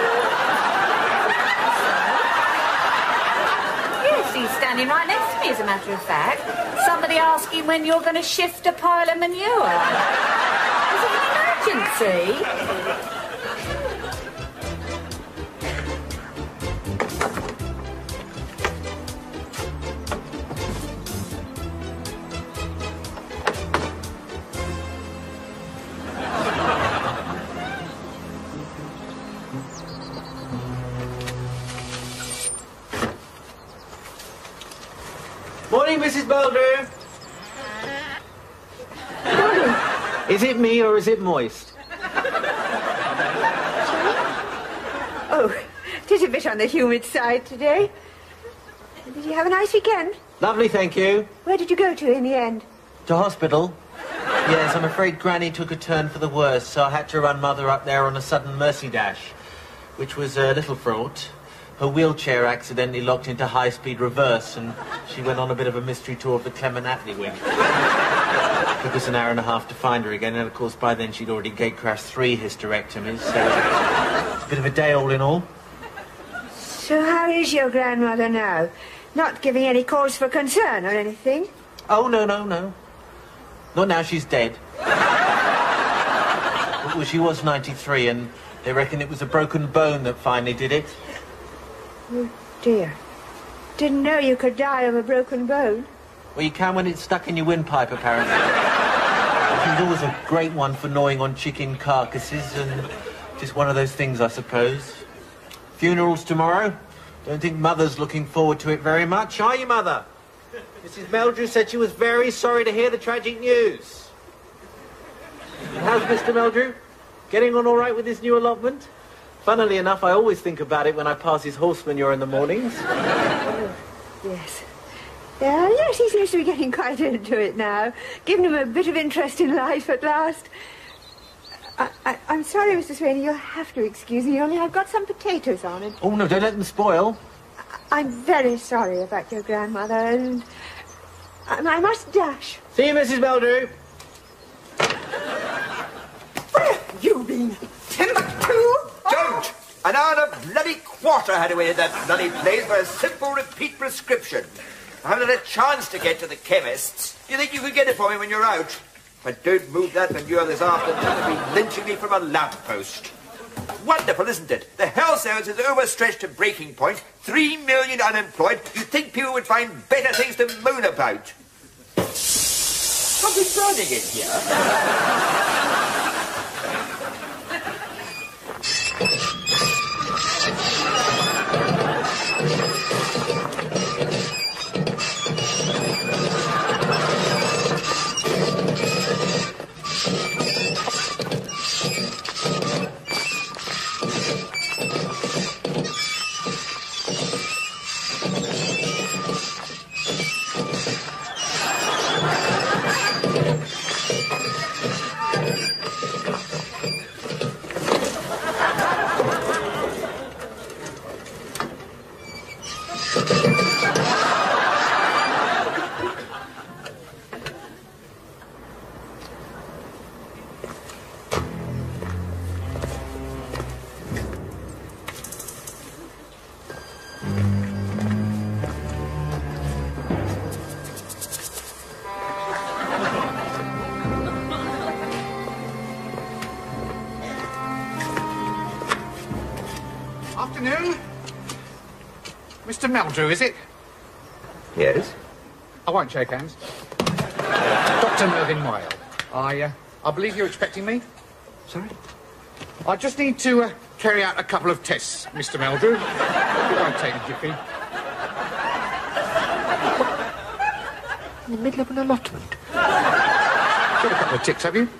Yes, he's standing right next to me, as a matter of fact. Somebody asking when you're going to shift a pile of manure. Is it an emergency? Morning, Missus Meldrew. Is it me or is it moist? Oh, it is a bit on the humid side today. Did you have a nice weekend? Lovely, thank you. Where did you go to in the end? To hospital? Yes, I'm afraid Granny took a turn for the worse, so I had to run Mother up there on a sudden mercy dash, which was a little fraught. Her wheelchair accidentally locked into high-speed reverse, and she went on a bit of a mystery tour of the Clement Attlee wing. Took us an hour and a half to find her again, and of course by then she'd already gate-crashed three hysterectomies, so a bit of a day all in all. So how is your grandmother now? Not giving any cause for concern or anything? Oh, no, no, no. Not now she's dead. Well, she was ninety-three, and they reckon it was a broken bone that finally did it. Oh, dear. Didn't know you could die of a broken bone. Well, you can when it's stuck in your windpipe, apparently. She's always a great one for gnawing on chicken carcasses, and just one of those things, I suppose. Funerals tomorrow. Don't think Mother's looking forward to it very much, are you, Mother? Missus Meldrew said she was very sorry to hear the tragic news. And how's Mister Meldrew? Getting on all right with his new allotment? Funnily enough, I always think about it when I pass his horse manure in the mornings. Oh, yes. Yeah, yes, he seems to be getting quite into it now. Giving him a bit of interest in life at last. I, I, I'm sorry, Mister Swaney, you'll have to excuse me, only I've got some potatoes on it. Oh, no, don't let them spoil. I, I'm very sorry about your grandmother, and I, I must dash. See you, Missus Meldrew. Where have you been? Timbuktu? Don't! An hour and a bloody quarter had away at that bloody place for a simple repeat prescription. I haven't had a chance to get to the chemist's. Do you think you could get it for me when you're out? If I don't move that manure this afternoon, they'll be lynching me from a lamppost. Wonderful, isn't it? The health service is overstretched to breaking point. Three million unemployed. You'd think people would find better things to moan about. Something's burning in here. Afternoon. Mister Meldrew, is it? Yes? I won't shake hands. Doctor Mervyn Whale. I, uh, I believe you're expecting me? Sorry? I just need to uh, carry out a couple of tests, Mister Meldrew. It won't take a jiffy. In the middle of an allotment? Got a couple of ticks, have you?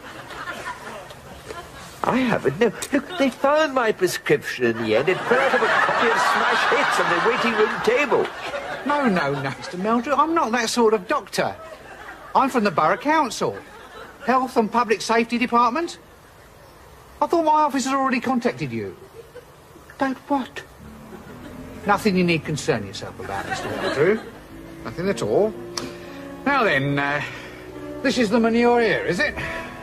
I haven't, no. Look, they found my prescription in the end. It fell out of a copy of Smash Hits on the waiting room table. No, no, no, Mister Meldrew. I'm not that sort of doctor. I'm from the Borough Council. Health and Public Safety Department. I thought my office had already contacted you. About what? Nothing you need concern yourself about, Mister Meldrew. Nothing at all. Now then, uh, this is the manure here, is it?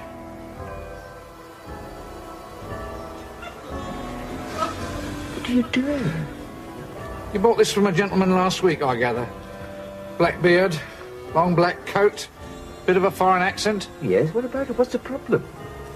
What are you doing? You bought this from a gentleman last week, I gather. Black beard, long black coat, bit of a foreign accent. Yes, what about it? What's the problem?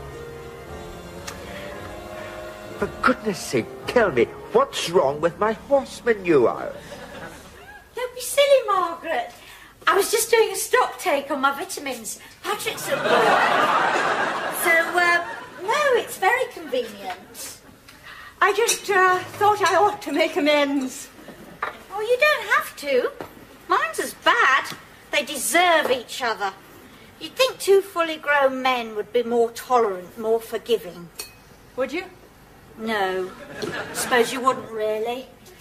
For goodness sake, tell me, what's wrong with my horse manure? Don't be silly, Margaret. I was just doing a stock take on my vitamins. Patrick's at work. So, uh, no, it's very convenient. I just uh, thought I ought to make amends. Oh, you don't have to. Mine's as bad. They deserve each other. You'd think two fully grown men would be more tolerant, more forgiving. Would you? No. Suppose you wouldn't really.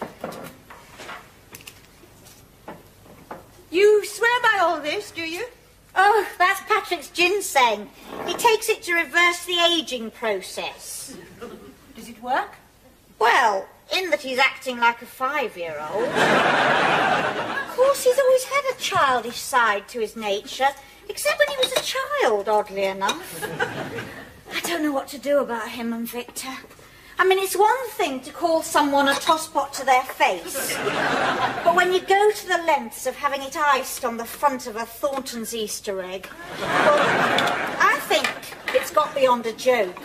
You swear by all this, do you? Oh, that's Patrick's ginseng. He takes it to reverse the ageing process. Does it work? Well, in that he's acting like a five-year-old. Of course, he's always had a childish side to his nature, except when he was a child, oddly enough. I don't know what to do about him and Victor. I mean, it's one thing to call someone a tosspot to their face, but when you go to the lengths of having it iced on the front of a Thornton's Easter egg, well, I think it's got beyond a joke.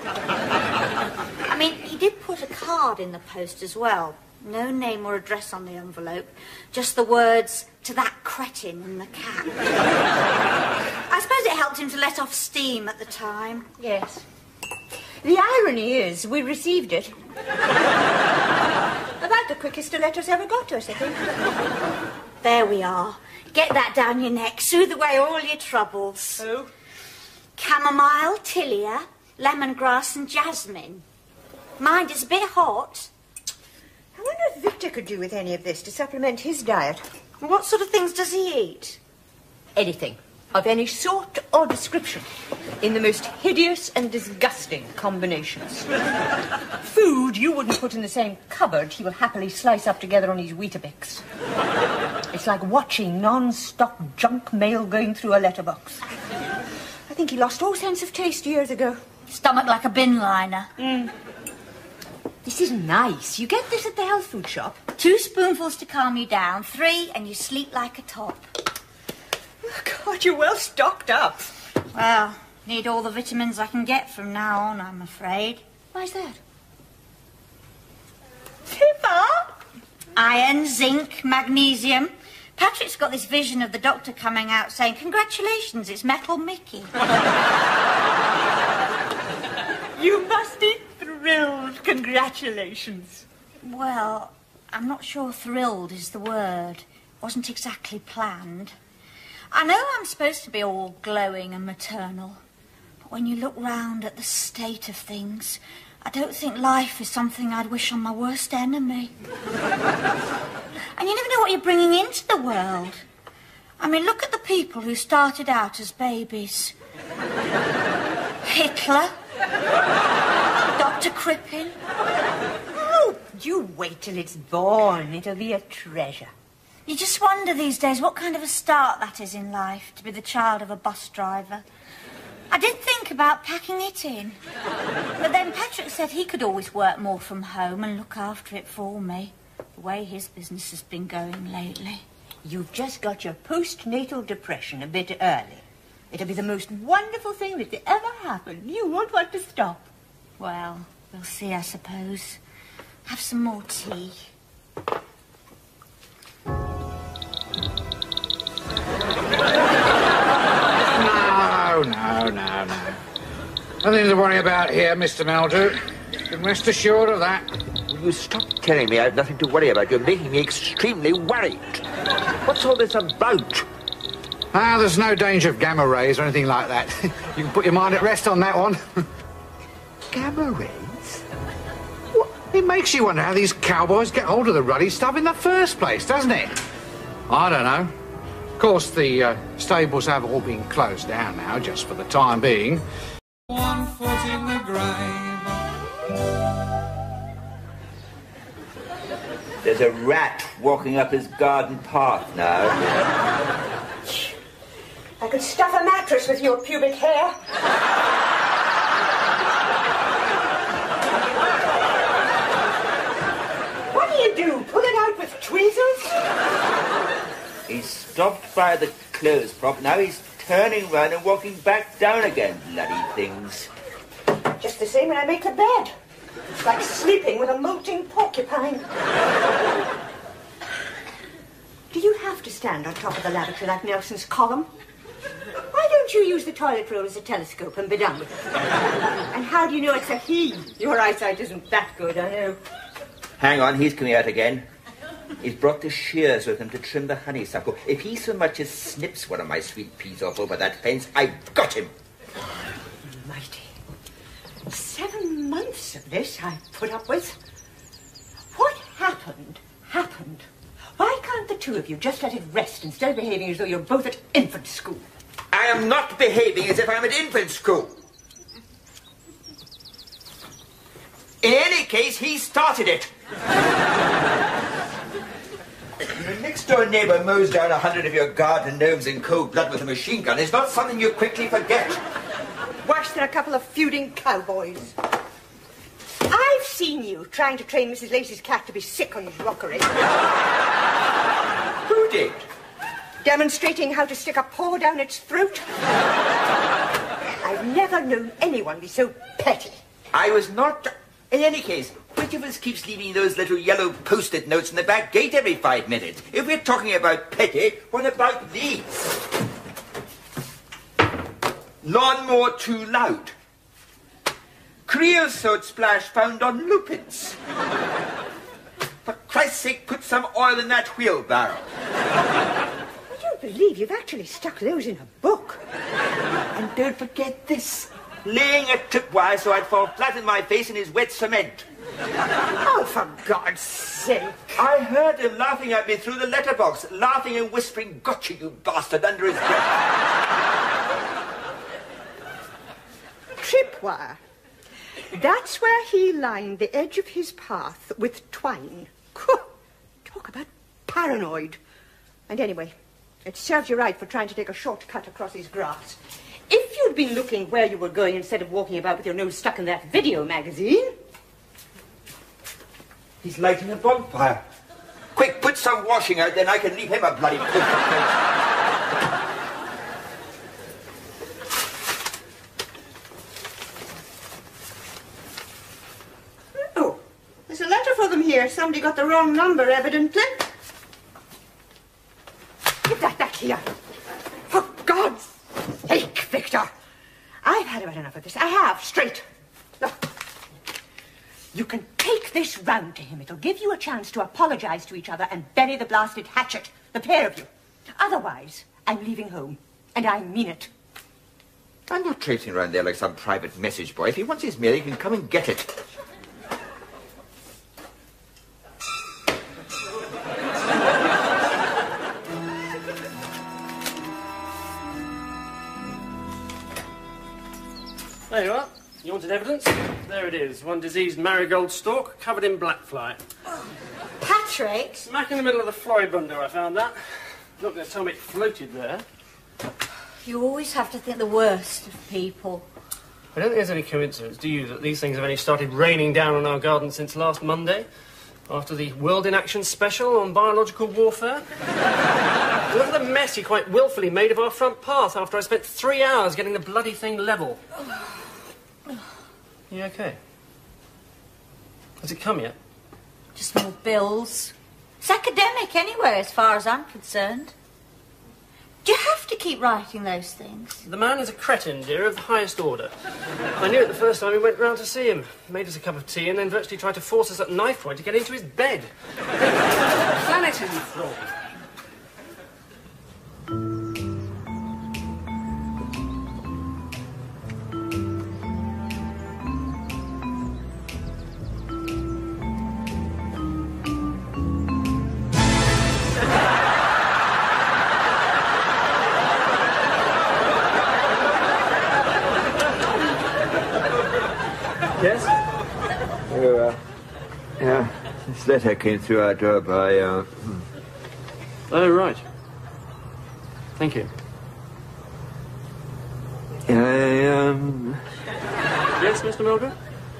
I mean, he did put a card in the post as well. No name or address on the envelope, just the words, "To that cretin" and the cat. I suppose it helped him to let off steam at the time. Yes. The irony is, we received it. About the quickest a letter's ever got to us, I think. There we are. Get that down your neck. Soothe away all your troubles. Oh? Chamomile, tilia, lemongrass and jasmine. Mind, it's a bit hot. I wonder if Victor could do with any of this to supplement his diet. What sort of things does he eat? Anything. Of any sort or description. In the most hideous and disgusting combinations. Food you wouldn't put in the same cupboard he will happily slice up together on his Weetabix. It's like watching non-stop junk mail going through a letterbox. I think he lost all sense of taste years ago. Stomach like a bin liner. Mm. This is nice. You get this at the health food shop. Two spoonfuls to calm you down. Three, and you sleep like a top. Oh, God, you're well stocked up. Well, need all the vitamins I can get from now on, I'm afraid. Why's that? Pippa! Iron, zinc, magnesium. Patrick's got this vision of the doctor coming out saying, congratulations, it's Metal Mickey. You must be thrilled. Congratulations. Well, I'm not sure thrilled is the word. Wasn't exactly planned. I know I'm supposed to be all glowing and maternal, but when you look round at the state of things, I don't think life is something I'd wish on my worst enemy. And you never know what you're bringing into the world. I mean, look at the people who started out as babies. Hitler. Doctor Crippen. Oh, you wait till it's born. It'll be a treasure. You just wonder these days what kind of a start that is in life, to be the child of a bus driver. I did think about packing it in. But then Patrick said he could always work more from home and look after it for me, the way his business has been going lately. You've just got your postnatal depression a bit early. It'll be the most wonderful thing that ever happened. You won't want to stop. Well, we'll see, I suppose. Have some more tea. No, no, no, no. Nothing to worry about here, Mister Meldrew. You can rest assured of that. Will you stop telling me I have nothing to worry about? You're making me extremely worried. What's all this about? Ah, there's no danger of gamma rays or anything like that. You can put your mind at rest on that one. Gamma rays? What? It makes you wonder how these cowboys get hold of the ruddy stuff in the first place, doesn't it? I don't know. Of course, the uh, stables have all been closed down now, just for the time being. One foot in the grave. There's a rat walking up his garden path now. I could stuff a mattress with your pubic hair. What do you do? Pull it out with tweezers? He's stopped by the clothes prop. Now he's turning round and walking back down again. Bloody things. Just the same when I make the bed. It's like sleeping with a molting porcupine. Do you have to stand on top of the lavatory like Nelson's column? Why don't you use the toilet roll as a telescope and be done with it? And how do you know it's a he? Your eyesight isn't that good, I know. Hang on, he's coming out again. He's brought the shears with him to trim the honeysuckle. If he so much as snips one of my sweet peas off over that fence, I've got him. Mighty. Seven months of this I put up with. What happened, happened. Why can't the two of you just let it rest instead of behaving as though you're both at infant school? I am not behaving as if I'm at infant school. In any case, he started it. Your next-door neighbour mows down a hundred of your garden gnomes in cold blood with a machine gun is not something you quickly forget. Worse than a couple of feuding cowboys. I've seen you trying to train Missus Lacey's cat to be sick on his rockery. Who did? Demonstrating how to stick a paw down its throat. I've never known anyone be so petty. I was not... In any case, which of us keeps leaving those little yellow post-it notes in the back gate every five minutes? If we're talking about petty, what about these? Lawnmower too loud. Creosote splash found on Lupin's. For Christ's sake, put some oil in that wheelbarrow. I don't believe you've actually stuck those in a book. And don't forget this. Laying a tripwire so I'd fall flat in my face in his wet cement. Oh, for God's sake. I heard him laughing at me through the letterbox, laughing and whispering, "Gotcha, you bastard," under his breath. Tripwire. That's where he lined the edge of his path with twine. Talk about paranoid. And anyway, it serves you right for trying to take a shortcut across his grass. If you'd been looking where you were going instead of walking about with your nose stuck in that video magazine... He's lighting a bonfire. Quick, put some washing out, then I can leave him a bloody post. here. Somebody got the wrong number, evidently. Give that back here. For God's sake, Victor. I've had about enough of this. I have, straight. Look. You can take this round to him. It'll give you a chance to apologize to each other and bury the blasted hatchet, the pair of you. Otherwise, I'm leaving home. And I mean it. I'm not traipsing around there like some private message boy. If he wants his mail, he can come and get it. There you are. You wanted evidence? There it is. One diseased marigold stalk covered in black fly. Patrick? Smack in the middle of the floribunda, I found that. Not going to tell me it floated there. You always have to think the worst of people. I don't think there's any coincidence, do you, that these things have only started raining down on our garden since last Monday? After the World in Action special on biological warfare? Look at the mess he quite willfully made of our front path after I spent three hours getting the bloody thing level. You okay? Has it come yet? Just more bills. It's academic anyway, as far as I'm concerned. Do you have to keep writing those things? The man is a cretin, dear, of the highest order. I knew it the first time we went round to see him. Made us a cup of tea and then virtually tried to force us at knife point to get into his bed. The planet is enthralled. Yes? Oh, uh, yeah, this letter came through our door by, uh... Hmm. Oh, right. Thank you. I, um... Yes, Mister Mildred?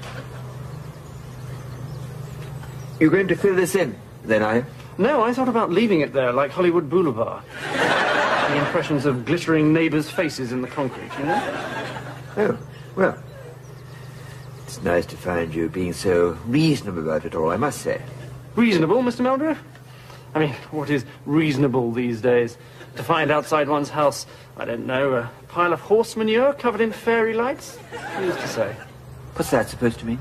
You're going to fill this in, then, are you? No, I thought about leaving it there, like Hollywood Boulevard. The impressions of glittering neighbours' faces in the concrete, you know? Oh, well... It's nice to find you being so reasonable about it all, I must say. Reasonable, Mister Meldrew? I mean, what is reasonable these days? To find outside one's house, I don't know, a pile of horse manure covered in fairy lights? Who's to say? What's that supposed to mean?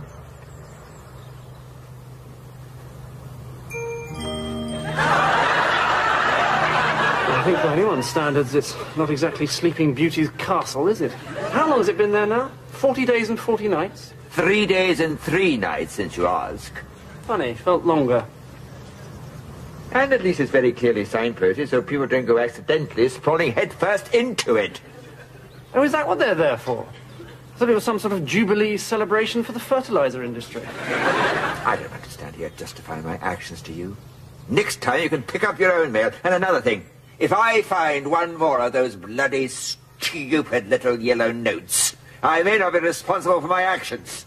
I think by anyone's standards, it's not exactly Sleeping Beauty's castle, is it? How long has it been there now? Forty days and forty nights? Three days and three nights, since you ask. Funny, felt longer. And at least it's very clearly signposted, so people don't go accidentally sprawling headfirst into it. Oh, is that what they're there for? I thought it was some sort of jubilee celebration for the fertilizer industry. I don't understand here justifying my actions to you. Next time you can pick up your own mail. And another thing, if I find one more of those bloody stupid little yellow notes, I may not be responsible for my actions.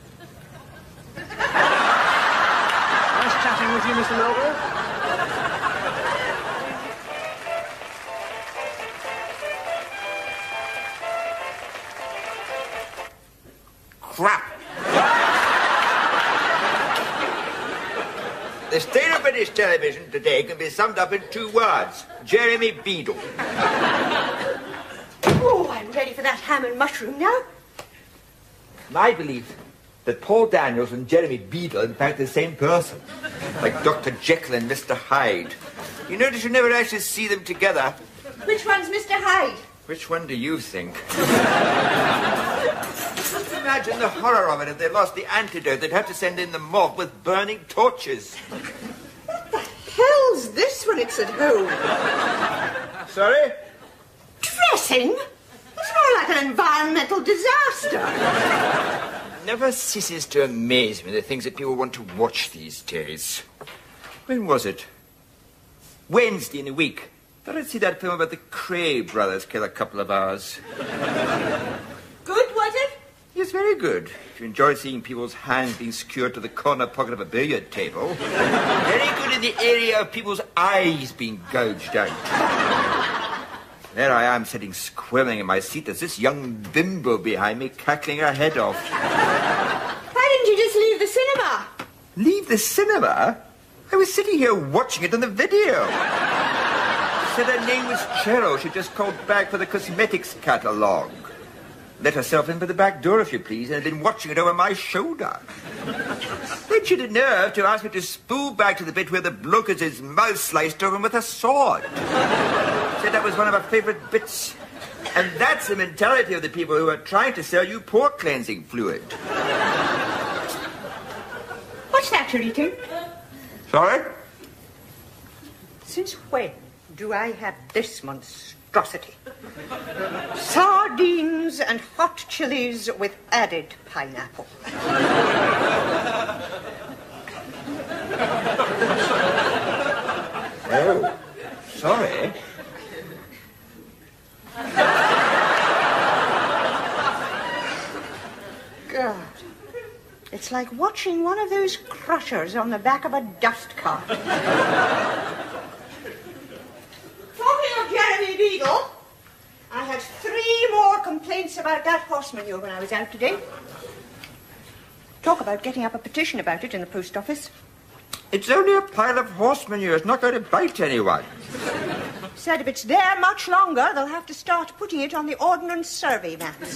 Nice chatting with you, Mister Melville. Crap. The state of British television today can be summed up in two words. Jeremy Beadle. Oh, I'm ready for that ham and mushroom now. I believe that Paul Daniels and Jeremy Beadle are in fact the same person. Like Doctor Jekyll and Mister Hyde. You notice you never actually see them together. Which one's Mister Hyde? Which one do you think? Just imagine the horror of it if they lost the antidote. They'd have to send in the mob with burning torches. What the hell's this when it's at home? Sorry? Dressing? It's more like an environmental disaster. Never ceases to amaze me the things that people want to watch these days. When was it? Wednesday in a week. Thought I'd see that film about the Cray brothers kill a couple of hours. Good, was it? Yes, very good. If you enjoy seeing people's hands being skewered to the corner pocket of a billiard table. Very good in the area of people's eyes being gouged out. There I am, sitting squirming in my seat. There's this young bimbo behind me, cackling her head off. Why didn't you just leave the cinema? Leave the cinema? I was sitting here watching it on the video. Said her name was Cheryl. She just called back for the cosmetics catalogue. Let herself in by the back door, if you please, and had been watching it over my shoulder. Then she had the nerve to ask me to spool back to the bit where the bloke has his mouth sliced open with a sword. Said that was one of her favourite bits. And that's the mentality of the people who are trying to sell you pore cleansing fluid. What's that you're eating? Sorry? Since when do I have this monstrosity? Sardines and hot chilies with added pineapple. Oh, sorry. God, it's like watching one of those crushers on the back of a dust cart. Talking of Jeremy Beadle, I had three more complaints about that horse manure when I was out today. Talk about getting up a petition about it in the post office. It's only a pile of horse manure. It's not going to bite anyone. Said if it's there much longer, they'll have to start putting it on the ordnance survey maps.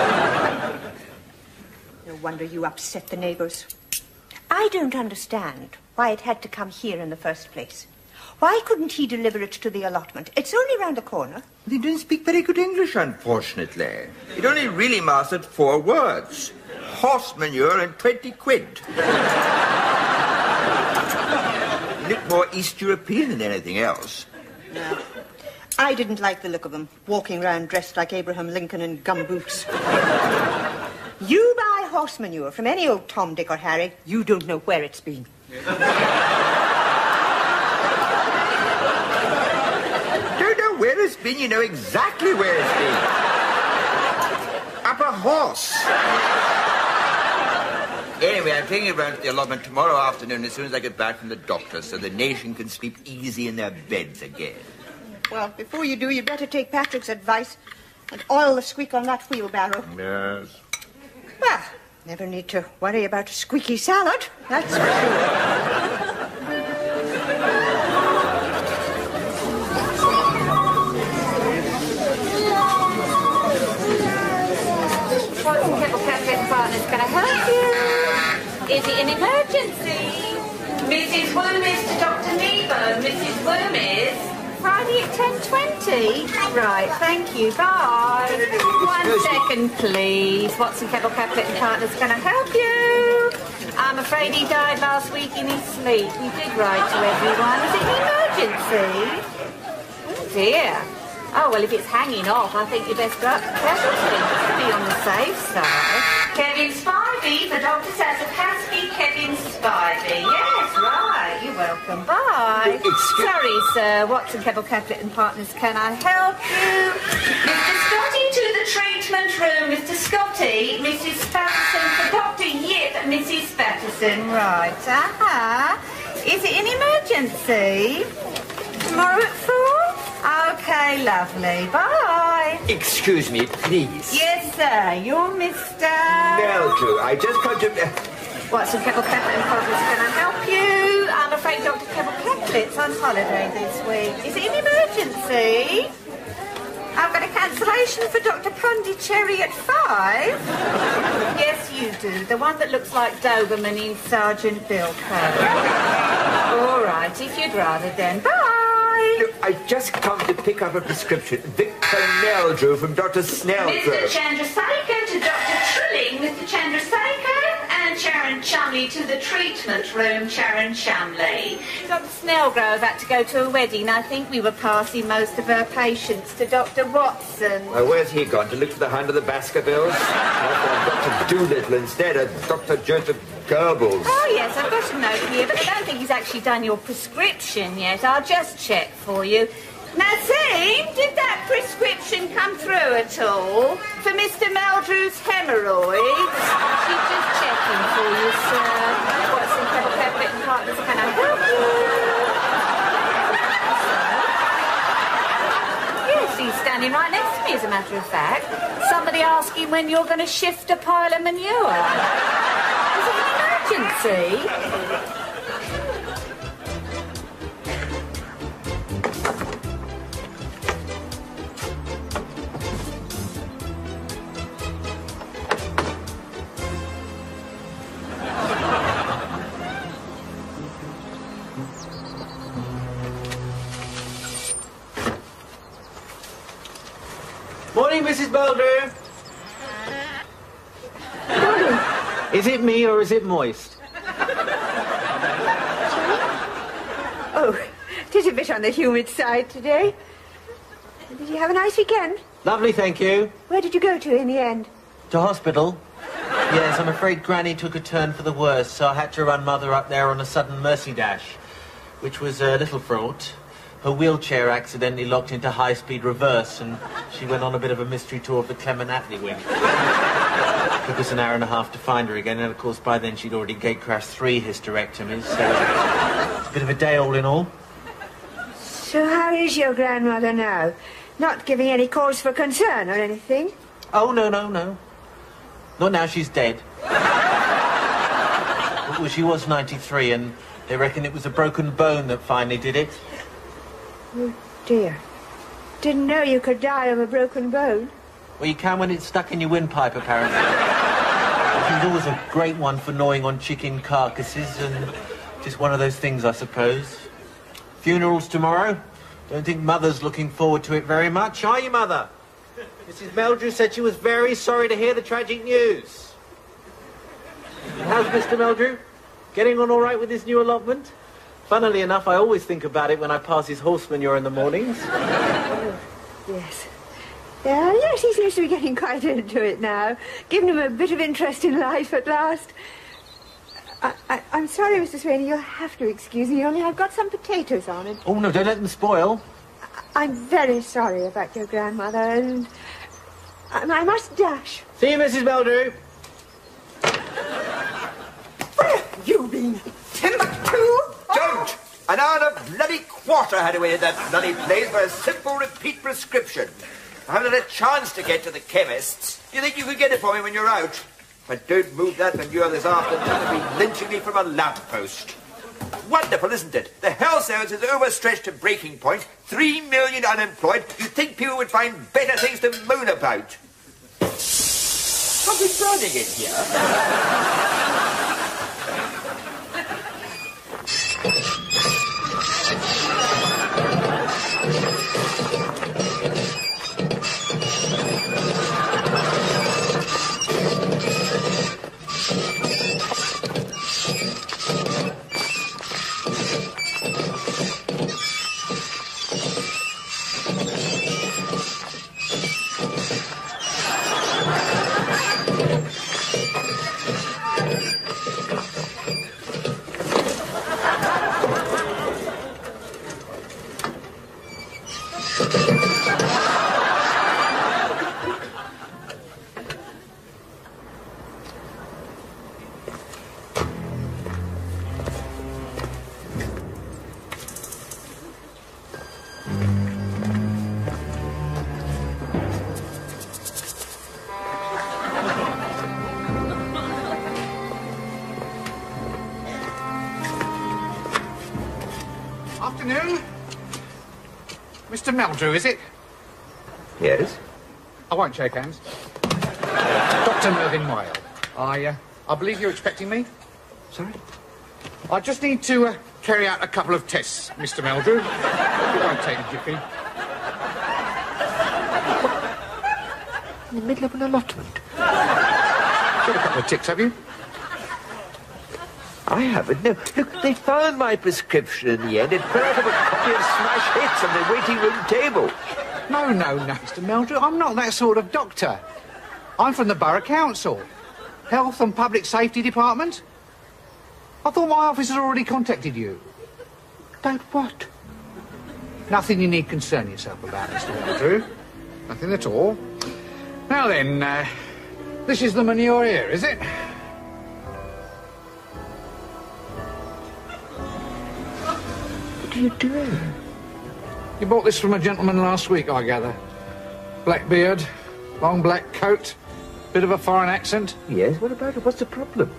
No wonder you upset the neighbours. I don't understand why it had to come here in the first place. Why couldn't he deliver it to the allotment? It's only round the corner. He didn't speak very good English, unfortunately. He'd only really mastered four words. Horse manure and twenty quid. He looked more East European than anything else. No. I didn't like the look of him, walking round dressed like Abraham Lincoln in gumboots. You buy horse manure from any old Tom, Dick or Harry, you don't know where it's been. Don't know where it's been, you know exactly where it's been. Up a horse. Anyway, I'm taking it round to the allotment tomorrow afternoon as soon as I get back from the doctor, so the nation can sleep easy in their beds again. Well, before you do, you'd better take Patrick's advice and oil the squeak on that wheelbarrow. Yes. Well, never need to worry about a squeaky salad, that's for sure. Watson Kettle Cafe and Partners, can I help you? Is it an emergency? Missus Woomis to Doctor Nebo. Missus Woomis. Friday at ten twenty? Right, thank you. Bye. One second, please. Watson Kettle Cafe and Partners, can I help you? I'm afraid he died last week in his sleep. He did write to everyone. Is it an emergency? Oh, dear. Oh, well, if it's hanging off, I think you best go up to casualty to be on the safe side. Kevin Spivey, the Doctor Sassafasky, Kevin Spivey. Yes, right. You're welcome. Bye. Excuse- Sorry, sir. Watson, Keble, Catlett and Partners, can I help you? Mister Scotty to the treatment room. Mister Scotty, Missus Patterson for Doctor Yip, Missus Patterson. Right. Aha. Is it an emergency? Tomorrow at four? Okay, lovely. Bye. Excuse me, please. Yes, sir. You're Mister Meldrew, I just come to... Watson, Keble, Catlett and Partners, can I help you? I'm afraid Doctor Keble Catlett's on holiday this week. Is it an emergency? I've got a cancellation for Doctor Pondicherry at five. Yes, you do. The one that looks like Doberman in Sergeant Bilko. All right, if you'd rather then. Bye. Look, I just come to pick up a prescription. Victor Meldrew from Doctor Snellgrove. Mister Chandrasekhar to Doctor Trilling, Mister Chandrasekhar, and Sharon Chumley to the treatment room, Sharon Chumley. Doctor Snellgrove had to go to a wedding. I think we were passing most of her patients to Doctor Watson. Oh, where's he gone? To look for the Hand of the Baskervilles? Doctor Doolittle instead of Doctor Joseph Goebbels. Oh, yes, I've got a note here, but I don't think he's actually done your prescription yet. I'll just check for you. Nazim, did that prescription come through at all? For Mister Meldrew's hemorrhoids? She's just checking for you, sir. Watson, Keble, Catlett and Partners, can I help you? Yes, he's standing right next to me, as a matter of fact. Somebody asking when you're going to shift a pile of manure. Is it an emergency? Morning, Missus Meldrew. Morning. Is it me or is it moist? Oh, it is a bit on the humid side today. Did you have a nice weekend? Lovely, thank you. Where did you go to in the end? To hospital? Yes, I'm afraid Granny took a turn for the worse, so I had to run Mother up there on a sudden mercy dash, which was a little fraught. Her wheelchair accidentally locked into high-speed reverse, and she went on a bit of a mystery tour of the Clement Attlee wing. Took us an hour and a half to find her again, and of course by then she'd already gate-crashed three hysterectomies, so a bit of a day all in all. So how is your grandmother now? Not giving any cause for concern or anything? Oh, no, no, no. Not now she's dead. Well, she was ninety-three, and they reckon it was a broken bone that finally did it. Oh, dear. Didn't know you could die of a broken bone. Well, you can when it's stuck in your windpipe, apparently. She's always a great one for gnawing on chicken carcasses, and just one of those things, I suppose. Funerals tomorrow. Don't think Mother's looking forward to it very much, are you, Mother? Missus Meldrew said she was very sorry to hear the tragic news. How's Mister Meldrew? Getting on all right with his new allotment? Funnily enough, I always think about it when I pass his horse manure in the mornings. Oh, yes. Yeah, yes, he seems to be getting quite into it now. Giving him a bit of interest in life at last. I, I, I'm sorry, Mister Swaney, you'll have to excuse me, only I've got some potatoes on it. Oh, no, don't let them spoil. I, I'm very sorry about your grandmother, and I, I must dash. See you, Missus Meldrew. Where have you been? Timbuktu? Don't! An hour and a bloody quarter had away in that bloody place for a simple repeat prescription. I haven't had a chance to get to the chemist's. Do you think you could get it for me when you're out? But don't move that manure this afternoon. They'll be lynching me from a lamppost. Wonderful, isn't it? The health service is overstretched to breaking point. Three million unemployed. You'd think people would find better things to moan about. Something burning in here. Afternoon. Mister Meldrew, is it? Yes? I won't shake hands. Doctor Mervyn Whale. I, uh, I believe you're expecting me? Sorry? I just need to uh, carry out a couple of tests, Mister Meldrew. It won't take a jiffy. In the middle of an allotment. Got a couple of ticks, have you? I haven't, no. Look, they found my prescription in the end. It fell out of a copy of Smash Hits on the waiting room table. No, no, no, Mister Meldrew. I'm not that sort of doctor. I'm from the Borough Council. Health and Public Safety Department. I thought my office had already contacted you. About what? Nothing you need concern yourself about, Mister Meldrew. Nothing at all. Now then, uh, this is the manure here, is it? What are you doing? You bought this from a gentleman last week, I gather. Black beard, long black coat, bit of a foreign accent. Yes, what about it? What's the problem?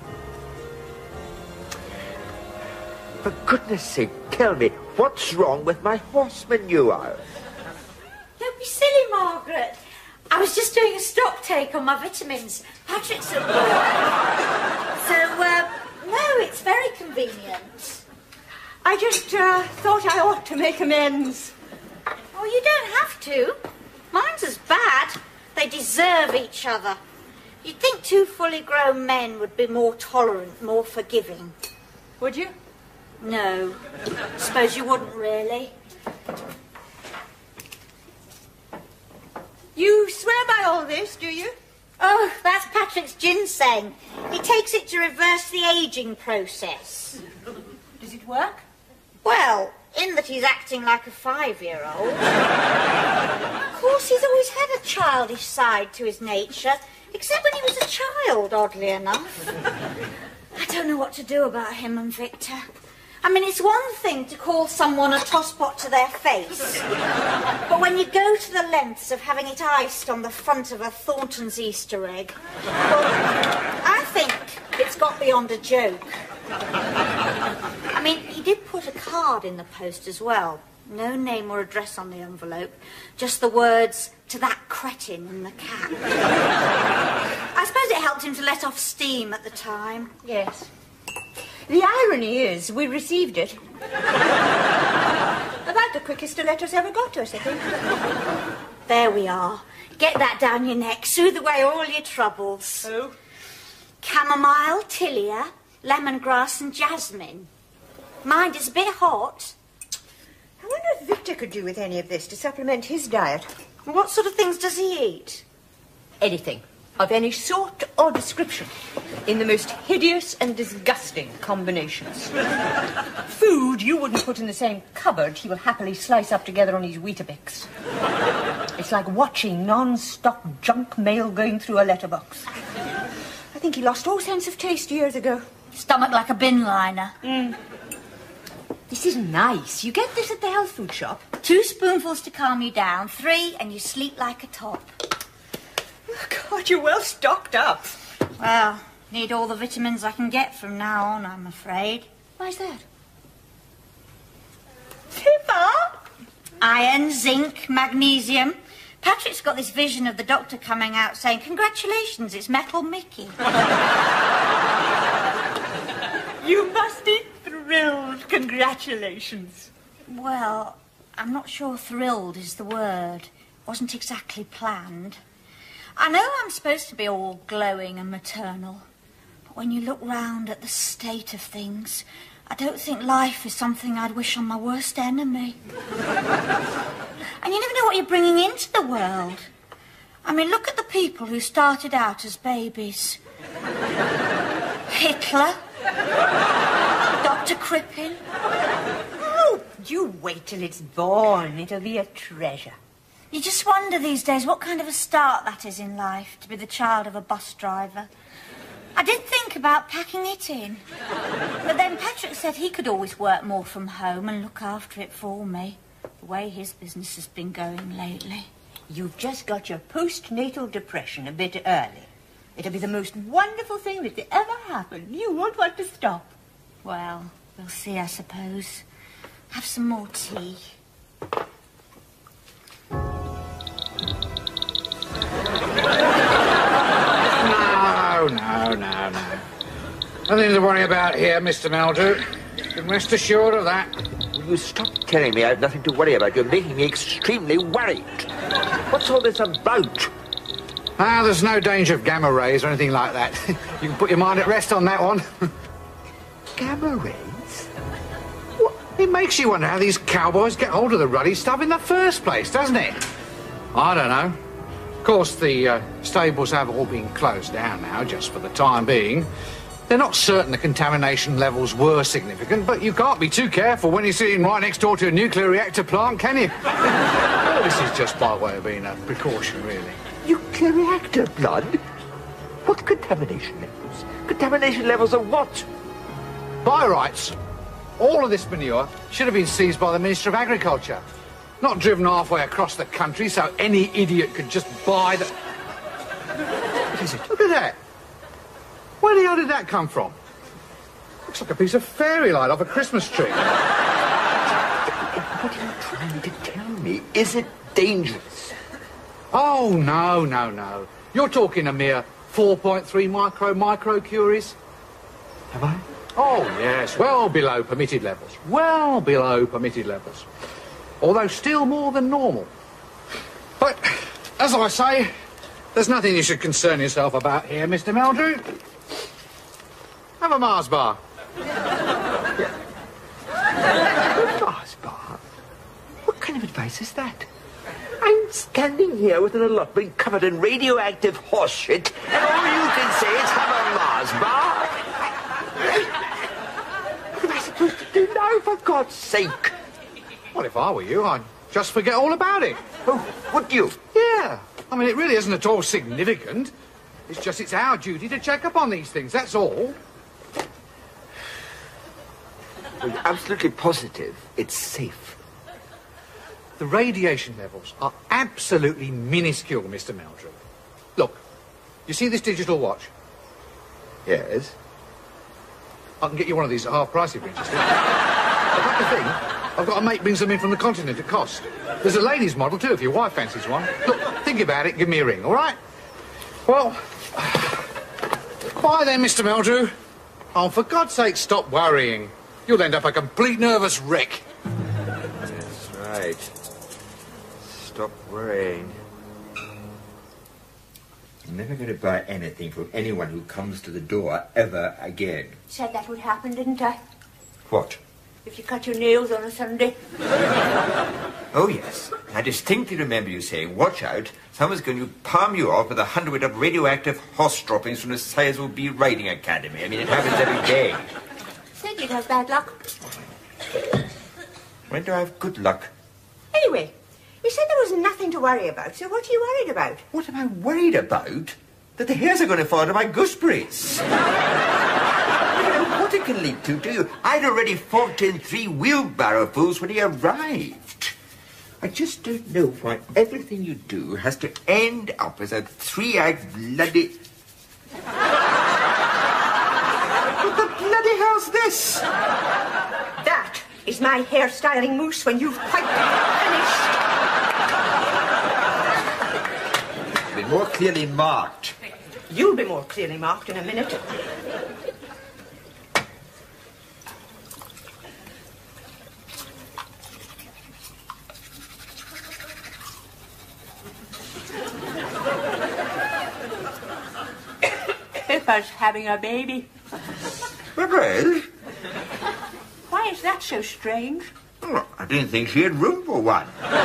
For goodness sake, tell me, what's wrong with my horse manure? Don't be silly, Margaret. I was just doing a stock take on my vitamins. Patrick's at work. So, uh, no, it's very convenient. I just uh, thought I ought to make amends. Oh, you don't have to. Mine's as bad. They deserve each other. You'd think two fully grown men would be more tolerant, more forgiving. Would you? No. Suppose you wouldn't really. You swear by all this, do you? Oh, that's Patrick's ginseng. He takes it to reverse the ageing process. Does it work? Well, in that he's acting like a five-year-old. Of course, he's always had a childish side to his nature, except when he was a child, oddly enough. I don't know what to do about him and Victor. I mean, it's one thing to call someone a tosspot to their face, but when you go to the lengths of having it iced on the front of a Thornton's Easter egg, well, I think it's got beyond a joke. I mean, he did put a card in the post as well. No name or address on the envelope, just the words, "To that cretin," and the cat. I suppose it helped him to let off steam at the time. Yes. The irony is, we received it. About the quickest a letter's ever got to us, I think. There we are. Get that down your neck. Soothe away all your troubles. Oh? Chamomile, tilia, lemongrass and jasmine. Mind, it's a bit hot. I wonder if Victor could do with any of this to supplement his diet. What sort of things does he eat? Anything. Of any sort or description. In the most hideous and disgusting combinations. Food you wouldn't put in the same cupboard he will happily slice up together on his Weetabix. It's like watching non-stop junk mail going through a letterbox. I think he lost all sense of taste years ago. Stomach like a bin liner. Mm. This is nice. You get this at the health food shop. Two spoonfuls to calm you down. Three, and you sleep like a top. Oh, God, you're well stocked up. Well, need all the vitamins I can get from now on, I'm afraid. Why's that? Pippa? Iron, zinc, magnesium. Patrick's got this vision of the doctor coming out saying, "Congratulations, it's Metal Mickey." You must be thrilled. Congratulations. Well, I'm not sure thrilled is the word. Wasn't exactly planned. I know I'm supposed to be all glowing and maternal, but when you look round at the state of things, I don't think life is something I'd wish on my worst enemy. And you never know what you're bringing into the world. I mean, look at the people who started out as babies. Hitler. Doctor Crippen. Oh, you wait till it's born. It'll be a treasure. You just wonder these days what kind of a start that is in life, to be the child of a bus driver. I did think about packing it in. But then Patrick said he could always work more from home and look after it for me, the way his business has been going lately. You've just got your postnatal depression a bit early. It'll be the most wonderful thing that ever happened. You won't want to stop. Well, we'll see, I suppose. Have some more tea. No, no, no, no. Nothing to worry about here, Mister Meldrew. You can rest assured of that. Will you stop telling me I have nothing to worry about? You're making me extremely worried. What's all this about? Ah, there's no danger of gamma rays or anything like that. You can put your mind at rest on that one. Gamma rays? What? It makes you wonder how these cowboys get hold of the ruddy stuff in the first place, doesn't it? I don't know. Of course, the uh, stables have all been closed down now, just for the time being. They're not certain the contamination levels were significant, but you can't be too careful when you're sitting right next door to a nuclear reactor plant, can you? Well, this is just by way of being a precaution, really. Nuclear reactor blood? What contamination levels? Contamination levels of what? By rights, all of this manure should have been seized by the Minister of Agriculture. Not driven halfway across the country so any idiot could just buy the... What is it? Look at that. Where the hell did that come from? Looks like a piece of fairy light off a Christmas tree. What are you trying to tell me? Is it dangerous? Oh, no, no, no. You're talking a mere four point three micro microcuries. Have I? Oh, yes, well below permitted levels. Well below permitted levels. Although still more than normal. But, as I say, There's nothing you should concern yourself about here, Mister Meldrew. Have a Mars bar. Mars bar? What kind of advice is that? I'm standing here with an allotment covered in radioactive horse shit, and all you can say is have a Mars bar? What am I supposed to do now, for God's sake? Well, if I were you, I'd just forget all about it. Oh, would you? Yeah. I mean, it really isn't at all significant. It's just it's our duty to check up on these things, that's all. Are you absolutely positive it's safe? The radiation levels are absolutely minuscule, Mister Meldrew. Look, you see this digital watch? Yes. I can get you one of these at half price if you're interested. I've got the thing. I've got a mate brings them in from the continent at cost. There's a ladies' model too, if your wife fancies one. Look, think about it, give me a ring, all right? Well, bye then, Mister Meldrew. Oh, for God's sake, stop worrying. You'll end up a complete nervous wreck. That's right. Stop worrying. I'm never going to buy anything from anyone who comes to the door ever again. Said that would happen, didn't I? What? If you cut your nails on a Sunday. Oh, yes. I distinctly remember you saying, watch out, someone's going to palm you off with a hundred of radioactive horse droppings from the Sizewell B Riding Academy. I mean, it happens every day. Said you'd have bad luck. When do I have good luck? Anyway, you said there was nothing to worry about, so what are you worried about? What am I worried about? That the hairs are going to fall out of my gooseberries. You don't know what it can lead to, do you? I'd already fought in three wheelbarrowfuls when he arrived. I just don't know why everything you do has to end up as a three-eyed bloody... What the bloody hell's this? That is my hairstyling mousse when you've quite finished. Be more clearly marked. You'll be more clearly marked in a minute. Pippa's having a baby. Pippa? Why is that so strange? Oh, I didn't think she had room for one.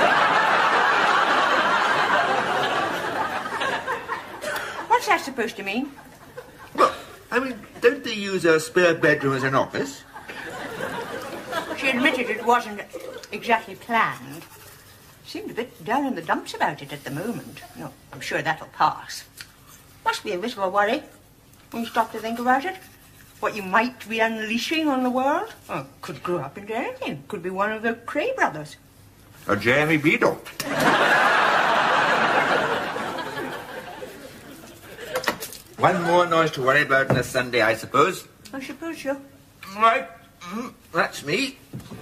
What's that supposed to mean? Well, I mean, don't they use a spare bedroom as an office? She admitted it wasn't exactly planned. Seemed a bit down in the dumps about it at the moment. No, I'm sure that'll pass. Must be a bit of a worry when you stop to think about it. What you might be unleashing on the world. Oh, could grow up into anything. Could be one of the Cray brothers. Or Jeremy Beadle. One more noise to worry about on a Sunday, I suppose. I suppose so. Right. Mm, that's me.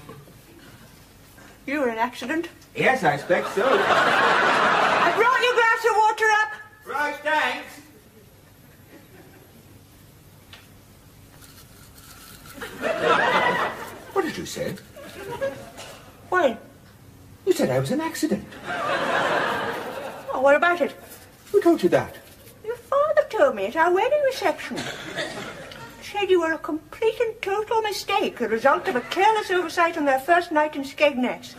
You were an accident. Yes, I expect so. I brought you a glass of water up. Right, thanks. What did you say? Why? You said I was an accident. Oh, what about it? Who told you that? Your father told me at our wedding reception. Said you were a complete and total mistake, the result of a careless oversight on their first night in Skegness.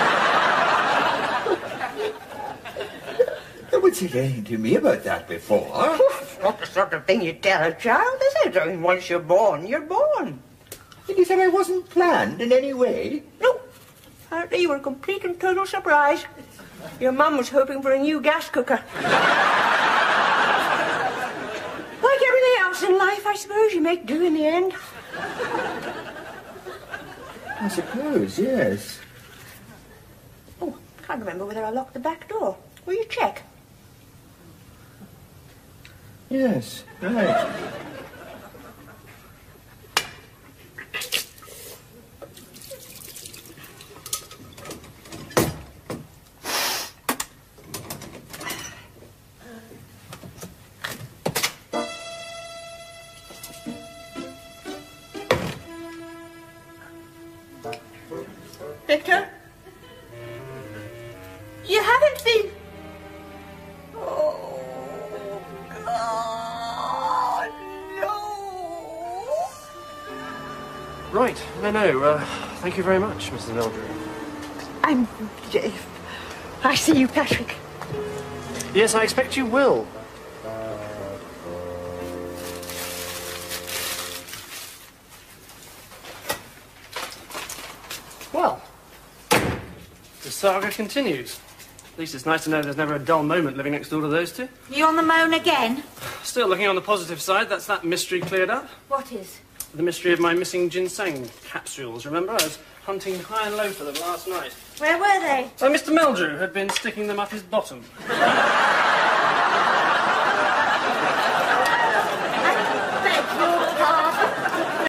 No one said anything to me about that before. Not the sort of thing you tell a child, is it? I mean, once you're born, you're born. And you said I wasn't planned in any way? No. Apparently you were a complete and total surprise. Your mum was hoping for a new gas cooker. Like everything else in life, I suppose, you make do in the end. I suppose, yes. Oh, can't remember whether I locked the back door. Will you check? Yes, right. Victor? You haven't been... Oh... Right. No, no. Uh, thank you very much, Missus Meldrew. I'm... I see you, Patrick. Yes, I expect you will. Well, the saga continues. At least it's nice to know there's never a dull moment living next door to those two. You on the moan again? Still looking on the positive side, that's that mystery cleared up. What is? The mystery of my missing ginseng capsules. Remember, I was hunting high and low for them last night. Where were they? So Mister Meldrew had been sticking them up his bottom.